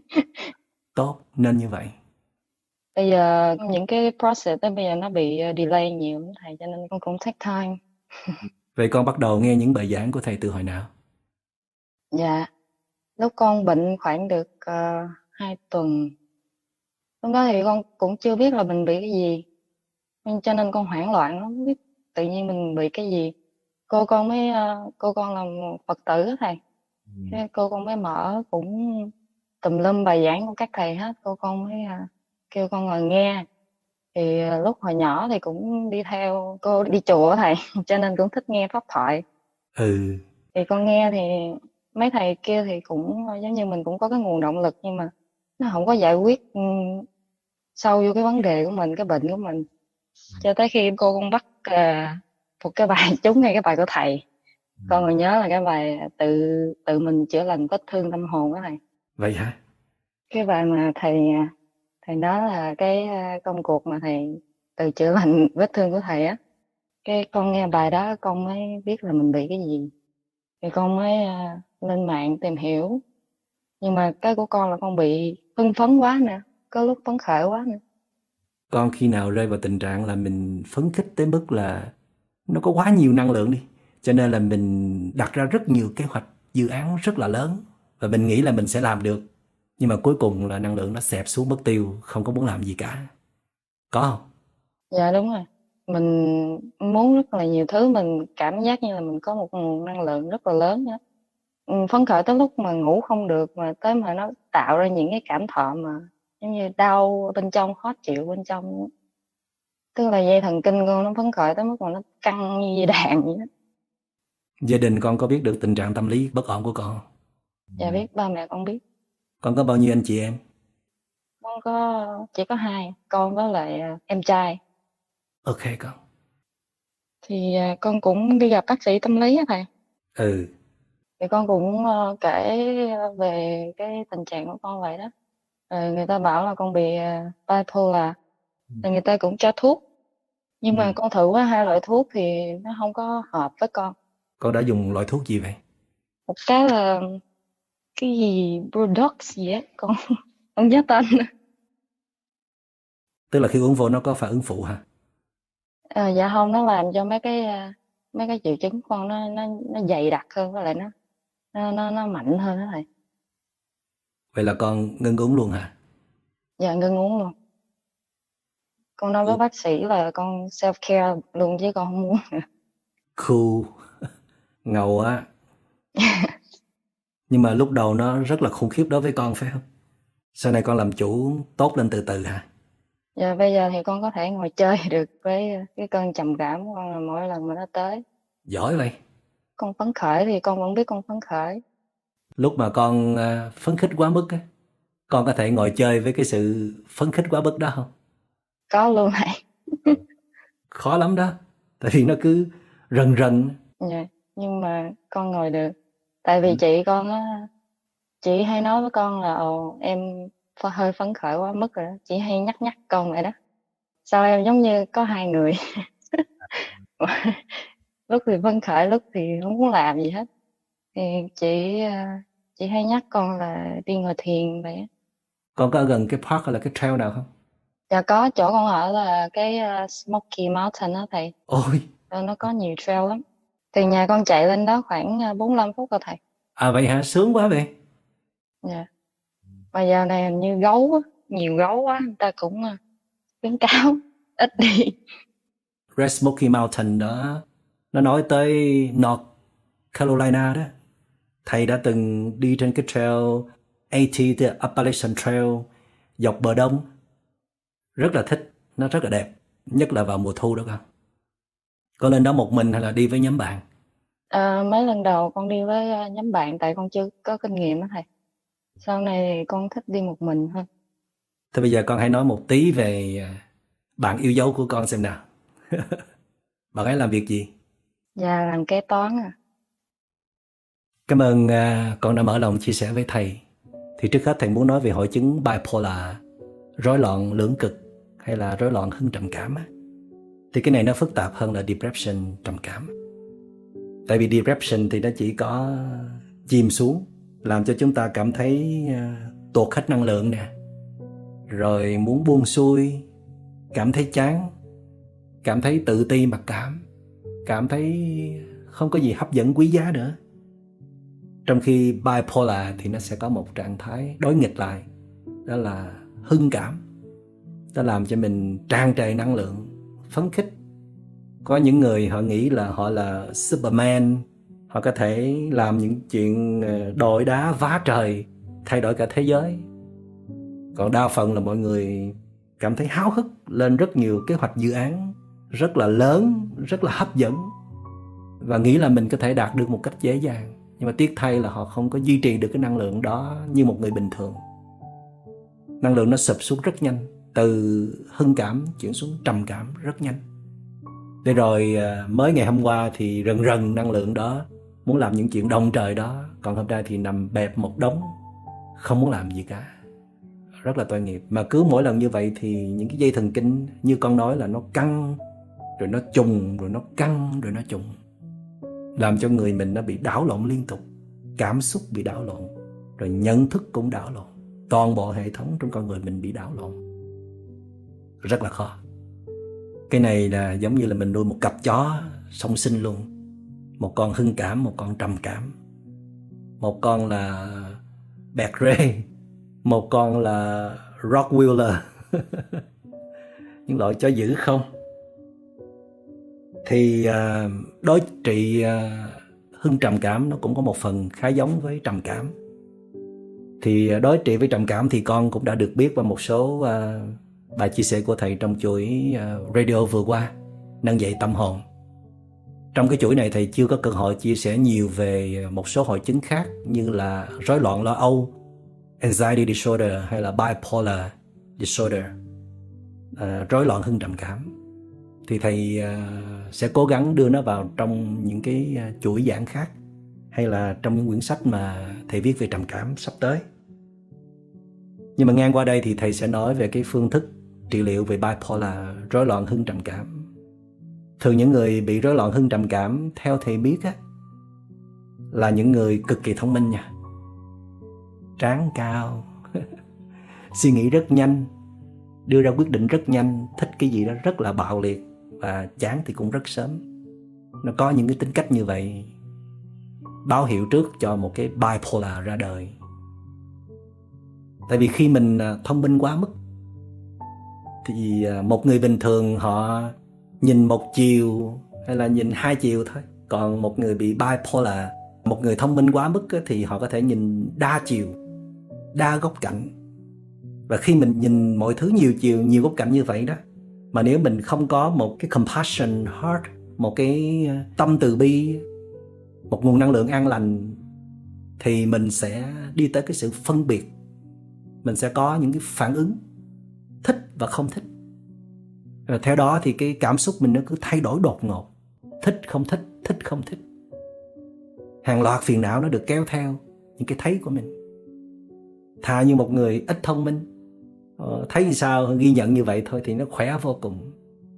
D: Tốt, nên như vậy.
H: Bây giờ những cái process đó bây giờ nó bị delay nhiều thầy, cho nên con cũng take time.
D: Vậy con bắt đầu nghe những bài giảng của thầy từ hồi nào?
H: Dạ, lúc con bệnh khoảng được uh, hai tuần. Lúc đó thì con cũng chưa biết là mình bị cái gì, nên cho nên con hoảng loạn, không biết tự nhiên mình bị cái gì. Cô con mới uh, cô con là một Phật tử đó thầy.
C: Ừ.
H: Thế cô con mới mở cũng tùm lum bài giảng của các thầy hết. Cô con mới uh, kêu con ngồi nghe. Thì uh, lúc hồi nhỏ thì cũng đi theo cô đi chùa thầy, cho nên cũng thích nghe pháp thoại.
D: Ừ.
H: Thì con nghe thì mấy thầy kia thì cũng giống như mình cũng có cái nguồn động lực, nhưng mà nó không có giải quyết um, sâu vô cái vấn đề của mình, cái bệnh của mình. Cho tới khi cô con bắt uh, một cái bài trúng ngay cái bài của thầy. Con còn nhớ là cái bài tự tự mình chữa lành vết thương tâm hồn đó thầy.
D: Vậy hả?
H: Cái bài mà thầy thầy nói là cái công cuộc mà thầy tự chữa lành vết thương của thầy á. Cái con nghe bài đó con mới biết là mình bị cái gì. Thì con mới uh, lên mạng tìm hiểu. Nhưng mà cái của con là con bị hưng phấn quá nè, có lúc phấn khởi quá nè.
D: Con khi nào rơi vào tình trạng là mình phấn khích tới mức là nó có quá nhiều năng lượng đi, cho nên là mình đặt ra rất nhiều kế hoạch dự án rất là lớn và mình nghĩ là mình sẽ làm được, nhưng mà cuối cùng là năng lượng nó xẹp xuống mất tiêu, không có muốn làm gì cả. Có không?
H: Dạ đúng rồi. Mình muốn rất là nhiều thứ, mình cảm giác như là mình có một nguồn năng lượng rất là lớn đó. Phấn khởi tới lúc mà ngủ không được, mà tới mà nó tạo ra những cái cảm thọ mà giống như đau bên trong, khó chịu bên trong. Tức là dây thần kinh con nó phấn khởi tới mức mà nó căng như dây đàn vậy đó.
D: Gia đình con có biết được tình trạng tâm lý bất ổn của con?
H: Dạ biết, ba mẹ con biết.
D: Con có bao nhiêu anh chị em?
H: Con có chỉ có hai, con với lại em trai.
D: Ok con.
H: Thì con cũng đi gặp bác sĩ tâm lý á thầy.
D: Ừ.
H: Thì con cũng uh, kể về cái tình trạng của con vậy đó. Rồi người ta bảo là con bị uh, bipolar. Thì người ta cũng cho thuốc. Nhưng mà con thử qua hai loại thuốc thì nó không có hợp với con.
D: Con đã dùng loại thuốc gì vậy?
H: Một cái là cái gì Brodox gì á, con không nhớ tên.
D: Tức là khi uống vô nó có phản ứng phụ hả?
H: À, dạ không, nó làm cho mấy cái mấy cái triệu chứng của con nó nó nó dày đặc hơn, với lại nó nó nó, nó mạnh hơn đó thầy.
D: Vậy là con ngưng uống luôn hả?
H: Dạ ngưng uống luôn. Con nói với bác sĩ là con self care luôn chứ con không muốn.
D: Cool. Ngầu á. Nhưng mà lúc đầu nó rất là khủng khiếp đối với con phải không? Sau này con làm chủ tốt lên từ từ hả?
H: Dạ bây giờ thì con có thể ngồi chơi được với cái cơn trầm cảm của con là mỗi lần mà nó tới.
D: Giỏi vậy.
H: Con phấn khởi thì con vẫn biết con phấn khởi.
D: Lúc mà con uh, phấn khích quá mức á, con có thể ngồi chơi với cái sự phấn khích quá mức đó không?
H: Có luôn thầy.
D: Khó lắm đó. Tại vì nó cứ rần rần.
H: Dạ, nhưng mà con ngồi được. Tại vì ừ. chị con á, chị hay nói với con là ồ em hơi phấn khởi quá mức rồi đó. Chị hay nhắc nhắc con vậy đó. Sao em giống như có hai người. Lúc thì phấn khởi, lúc thì không muốn làm gì hết. Thì chị chị hay nhắc con là đi ngồi thiền vậy.
D: Con có ở gần cái park hay là cái trail nào không?
H: Dạ có, chỗ con ở là cái uh, Smoky Mountain đó thầy.
D: Ôi.
H: Nó có nhiều trail lắm. Từ nhà con chạy lên đó khoảng bốn mươi lăm phút rồi thầy.
D: À vậy hả? Sướng quá vậy.
H: Dạ. Mà giờ này hình như gấu á, nhiều gấu quá, người ta cũng uh, khuyến cáo ít đi.
D: Red Smoky Mountain đó, nó nói tới North Carolina đó. Thầy đã từng đi trên cái trail eighty, the Appalachian Trail, dọc bờ đông. Rất là thích, nó rất là đẹp, nhất là vào mùa thu đó con. Con lên đó một mình hay là đi với nhóm bạn?
H: À, mấy lần đầu con đi với nhóm bạn tại con chưa có kinh nghiệm đó thầy. Sau này thì con thích đi một mình hơn.
D: Thế bây giờ con hãy nói một tí về bạn yêu dấu của con xem nào. Bạn ấy làm việc gì?
H: Dạ làm kế toán à.
D: Cảm ơn uh, con đã mở lòng chia sẻ với thầy. Thì trước hết thầy muốn nói về hội chứng bipolar, rối loạn lưỡng cực hay là rối loạn hưng trầm cảm á. Thì cái này nó phức tạp hơn là depression, trầm cảm. Tại vì depression thì nó chỉ có chìm xuống, làm cho chúng ta cảm thấy tuột hết năng lượng nè, rồi muốn buông xuôi, cảm thấy chán, cảm thấy tự ti mặc cảm, cảm thấy không có gì hấp dẫn quý giá nữa. Trong khi bipolar thì nó sẽ có một trạng thái đối nghịch lại, đó là hưng cảm. Nó làm cho mình tràn trề năng lượng, phấn khích. Có những người họ nghĩ là họ là Superman, họ có thể làm những chuyện đội đá vá trời, thay đổi cả thế giới. Còn đa phần là mọi người cảm thấy háo hức lên rất nhiều kế hoạch dự án rất là lớn, rất là hấp dẫn, và nghĩ là mình có thể đạt được một cách dễ dàng. Nhưng mà tiếc thay là họ không có duy trì được cái năng lượng đó như một người bình thường. Năng lượng nó sụp xuống rất nhanh, từ hưng cảm chuyển xuống trầm cảm rất nhanh. Để rồi mới ngày hôm qua thì rần rần năng lượng đó, muốn làm những chuyện động trời đó, còn hôm nay thì nằm bẹp một đống, không muốn làm gì cả. Rất là tội nghiệp. Mà cứ mỗi lần như vậy thì những cái dây thần kinh như con nói là nó căng, rồi nó trùng, rồi nó căng, rồi nó trùng, làm cho người mình nó bị đảo lộn liên tục. Cảm xúc bị đảo lộn, rồi nhận thức cũng đảo lộn. Toàn bộ hệ thống trong con người mình bị đảo lộn. Rất là khó. Cái này là giống như là mình nuôi một cặp chó song sinh luôn. Một con hưng cảm, một con trầm cảm. Một con là bẹt rê, một con là Rottweiler. Những loại chó dữ không. Thì uh, đối trị uh, hưng trầm cảm nó cũng có một phần khá giống với trầm cảm. Thì uh, đối trị với trầm cảm thì con cũng đã được biết qua một số uh, bài chia sẻ của thầy trong chuỗi uh, radio vừa qua, nâng dậy tâm hồn. Trong cái chuỗi này thầy chưa có cơ hội chia sẻ nhiều về một số hội chứng khác như là rối loạn lo âu, anxiety disorder hay là bipolar disorder, uh, rối loạn hưng trầm cảm. Thì thầy uh, sẽ cố gắng đưa nó vào trong những cái uh, chuỗi giảng khác, hay là trong những quyển sách mà thầy viết về trầm cảm sắp tới. Nhưng mà ngang qua đây thì thầy sẽ nói về cái phương thức trị liệu về bipolar, rối loạn hưng trầm cảm. Thường những người bị rối loạn hưng trầm cảm theo thầy biết á, là những người cực kỳ thông minh nha, trán cao, suy nghĩ rất nhanh, đưa ra quyết định rất nhanh, thích cái gì đó rất là bạo liệt, và chán thì cũng rất sớm. Nó có những cái tính cách như vậy, báo hiệu trước cho một cái bipolar ra đời. Tại vì khi mình thông minh quá mức thì một người bình thường họ nhìn một chiều hay là nhìn hai chiều thôi. Còn một người bị bipolar, một người thông minh quá mức thì họ có thể nhìn đa chiều, đa góc cạnh. Và khi mình nhìn mọi thứ nhiều chiều, nhiều góc cạnh như vậy đó, mà nếu mình không có một cái compassion heart, một cái tâm từ bi, một nguồn năng lượng an lành, thì mình sẽ đi tới cái sự phân biệt. Mình sẽ có những cái phản ứng thích và không thích. Và theo đó thì cái cảm xúc mình nó cứ thay đổi đột ngột. Thích không thích, thích không thích. Hàng loạt phiền não nó được kéo theo những cái thấy của mình. Thà như một người ít thông minh, thấy sao ghi nhận như vậy thôi thì nó khỏe vô cùng.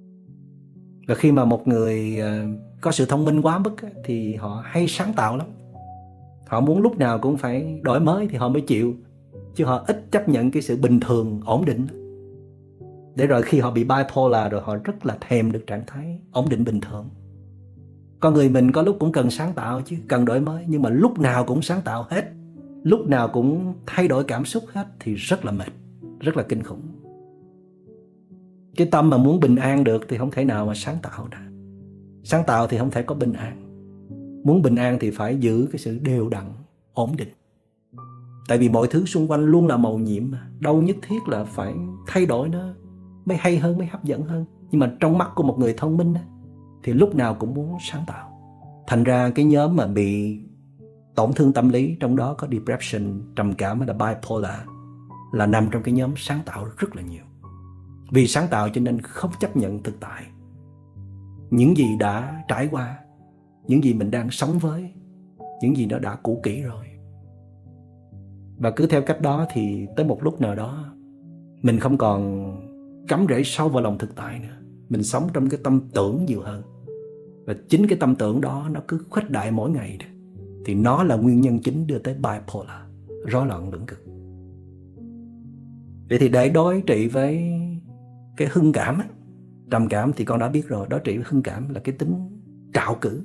D: Và khi mà một người có sự thông minh quá mức thì họ hay sáng tạo lắm. Họ muốn lúc nào cũng phải đổi mới thì họ mới chịu, chứ họ ít chấp nhận cái sự bình thường, ổn định. Để rồi khi họ bị bipolar rồi họ rất là thèm được trạng thái ổn định bình thường. Con người mình có lúc cũng cần sáng tạo chứ, cần đổi mới, nhưng mà lúc nào cũng sáng tạo hết, lúc nào cũng thay đổi cảm xúc hết thì rất là mệt, rất là kinh khủng. Cái tâm mà muốn bình an được thì không thể nào mà sáng tạo ra. Sáng tạo thì không thể có bình an. Muốn bình an thì phải giữ cái sự đều đặn, ổn định. Tại vì mọi thứ xung quanh luôn là màu nhiệm mà. Đâu nhất thiết là phải thay đổi nó mới hay hơn, mới hấp dẫn hơn. Nhưng mà trong mắt của một người thông minh thì lúc nào cũng muốn sáng tạo. Thành ra cái nhóm mà bị tổn thương tâm lý, trong đó có depression, trầm cảm hay là bipolar, là nằm trong cái nhóm sáng tạo rất là nhiều. Vì sáng tạo cho nên không chấp nhận thực tại. Những gì đã trải qua, những gì mình đang sống với, những gì nó đã cũ kỹ rồi. Và cứ theo cách đó thì tới một lúc nào đó mình không còn cắm rễ sâu vào lòng thực tại nữa. Mình sống trong cái tâm tưởng nhiều hơn. Và chính cái tâm tưởng đó nó cứ khuếch đại mỗi ngày đó, thì nó là nguyên nhân chính đưa tới bipolar, rối loạn lưỡng cực. Vậy thì để đối trị với cái hưng cảm á, trầm cảm thì con đã biết rồi, đối trị với hưng cảm là cái tính trạo cử.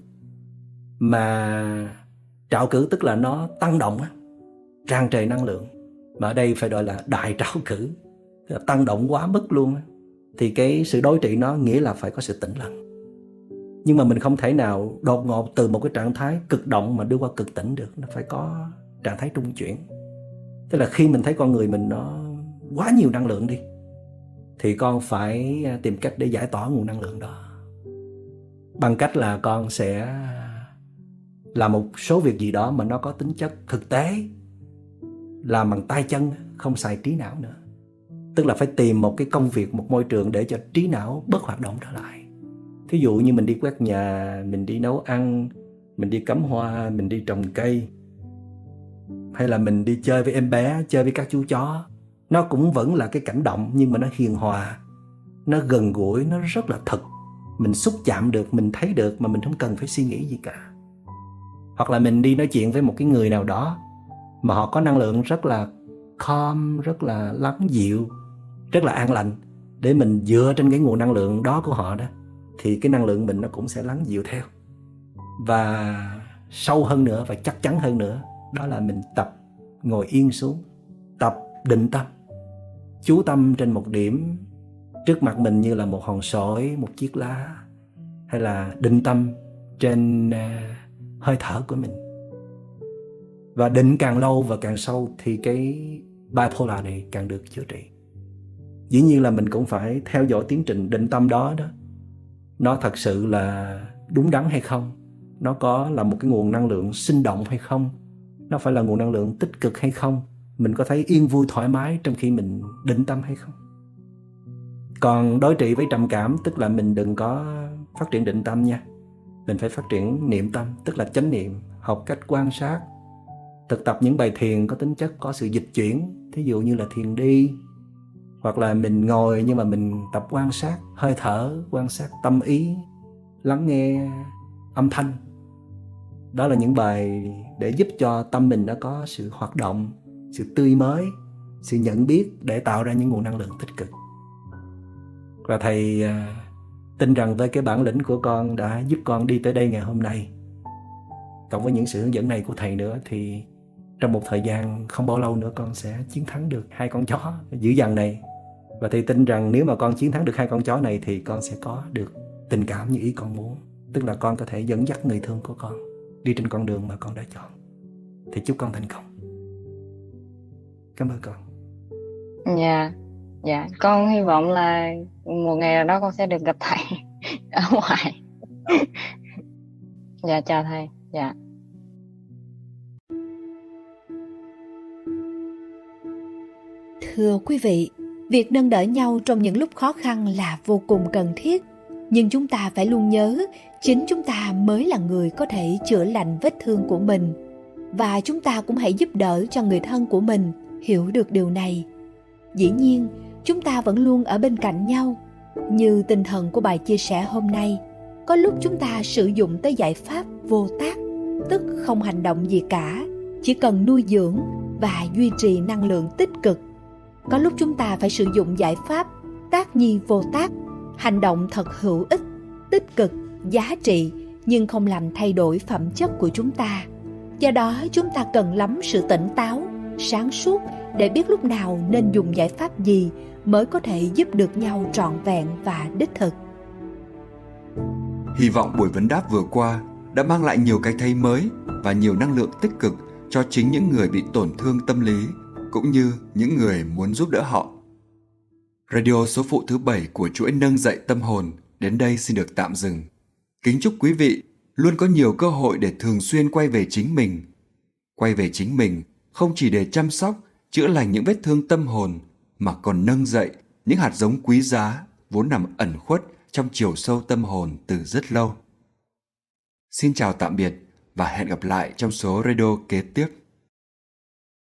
D: Mà trạo cử tức là nó tăng động á, tràn trề năng lượng. Mà ở đây phải gọi là đại trạo cử, là tăng động quá mức luôn á. Thì cái sự đối trị nó nghĩa là phải có sự tĩnh lặng. Nhưng mà mình không thể nào đột ngột từ một cái trạng thái cực động mà đưa qua cực tĩnh được. Nó phải có trạng thái trung chuyển. Tức là khi mình thấy con người mình nó quá nhiều năng lượng đi, thì con phải tìm cách để giải tỏa nguồn năng lượng đó. Bằng cách là con sẽ làm một số việc gì đó mà nó có tính chất thực tế, làm bằng tay chân, không xài trí não nữa. Tức là phải tìm một cái công việc, một môi trường để cho trí não bớt hoạt động trở lại. Thí dụ như mình đi quét nhà, mình đi nấu ăn, mình đi cắm hoa, mình đi trồng cây, hay là mình đi chơi với em bé, chơi với các chú chó. Nó cũng vẫn là cái cảnh động, nhưng mà nó hiền hòa, nó gần gũi, nó rất là thật. Mình xúc chạm được, mình thấy được mà mình không cần phải suy nghĩ gì cả. Hoặc là mình đi nói chuyện với một cái người nào đó mà họ có năng lượng rất là calm, rất là lắng dịu, rất là an lành, để mình dựa trên cái nguồn năng lượng đó của họ đó, thì cái năng lượng mình nó cũng sẽ lắng dịu theo. Và sâu hơn nữa và chắc chắn hơn nữa, đó là mình tập ngồi yên xuống, tập định tâm, chú tâm trên một điểm trước mặt mình như là một hòn sỏi, một chiếc lá, hay là định tâm trên uh, hơi thở của mình. Và định càng lâu và càng sâu thì cái bipolar này càng được chữa trị. Dĩ nhiên là mình cũng phải theo dõi tiến trình định tâm đó đó. Nó thật sự là đúng đắn hay không? Nó có là một cái nguồn năng lượng sinh động hay không? Nó phải là nguồn năng lượng tích cực hay không? Mình có thấy yên vui thoải mái trong khi mình định tâm hay không? Còn đối trị với trầm cảm tức là mình đừng có phát triển định tâm nha. Mình phải phát triển niệm tâm, tức là chánh niệm, học cách quan sát, thực tập những bài thiền có tính chất có sự dịch chuyển, thí dụ như là thiền đi, hoặc là mình ngồi nhưng mà mình tập quan sát hơi thở, quan sát tâm ý, lắng nghe âm thanh. Đó là những bài để giúp cho tâm mình nó có sự hoạt động, sự tươi mới, sự nhận biết để tạo ra những nguồn năng lượng tích cực. Và thầy uh, tin rằng với cái bản lĩnh của con đã giúp con đi tới đây ngày hôm nay, cộng với những sự hướng dẫn này của thầy nữa, thì trong một thời gian không bao lâu nữa con sẽ chiến thắng được hai con chó dữ dằn này. Và thầy tin rằng nếu mà con chiến thắng được hai con chó này thì con sẽ có được tình cảm như ý con muốn. Tức là con có thể dẫn dắt người thương của con đi trên con đường mà con đã chọn. Thì chúc con thành công. Cảm ơn con.
H: Dạ, dạ, con hy vọng là một ngày nào đó con sẽ được gặp thầy ở ngoài. Dạ, chào thầy. Dạ.
A: Thưa quý vị, việc nâng đỡ nhau trong những lúc khó khăn là vô cùng cần thiết. Nhưng chúng ta phải luôn nhớ, chính chúng ta mới là người có thể chữa lành vết thương của mình. Và chúng ta cũng hãy giúp đỡ cho người thân của mình hiểu được điều này. Dĩ nhiên, chúng ta vẫn luôn ở bên cạnh nhau. Như tinh thần của bài chia sẻ hôm nay, có lúc chúng ta sử dụng tới giải pháp vô tác, tức không hành động gì cả, chỉ cần nuôi dưỡng và duy trì năng lượng tích cực. Có lúc chúng ta phải sử dụng giải pháp tác nhi vô tác, hành động thật hữu ích, tích cực, giá trị, nhưng không làm thay đổi phẩm chất của chúng ta. Do đó chúng ta cần lắm sự tỉnh táo, sáng suốt để biết lúc nào nên dùng giải pháp gì mới có thể giúp được nhau trọn vẹn và đích thực.
B: Hy vọng buổi vấn đáp vừa qua đã mang lại nhiều cái thấy mới và nhiều năng lượng tích cực cho chính những người bị tổn thương tâm lý, cũng như những người muốn giúp đỡ họ. Radio số phụ thứ bảy của chuỗi nâng dậy tâm hồn đến đây xin được tạm dừng. Kính chúc quý vị luôn có nhiều cơ hội để thường xuyên quay về chính mình. Quay về chính mình không chỉ để chăm sóc, chữa lành những vết thương tâm hồn, mà còn nâng dậy những hạt giống quý giá vốn nằm ẩn khuất trong chiều sâu tâm hồn từ rất lâu. Xin chào tạm biệt và hẹn gặp lại trong số radio kế tiếp.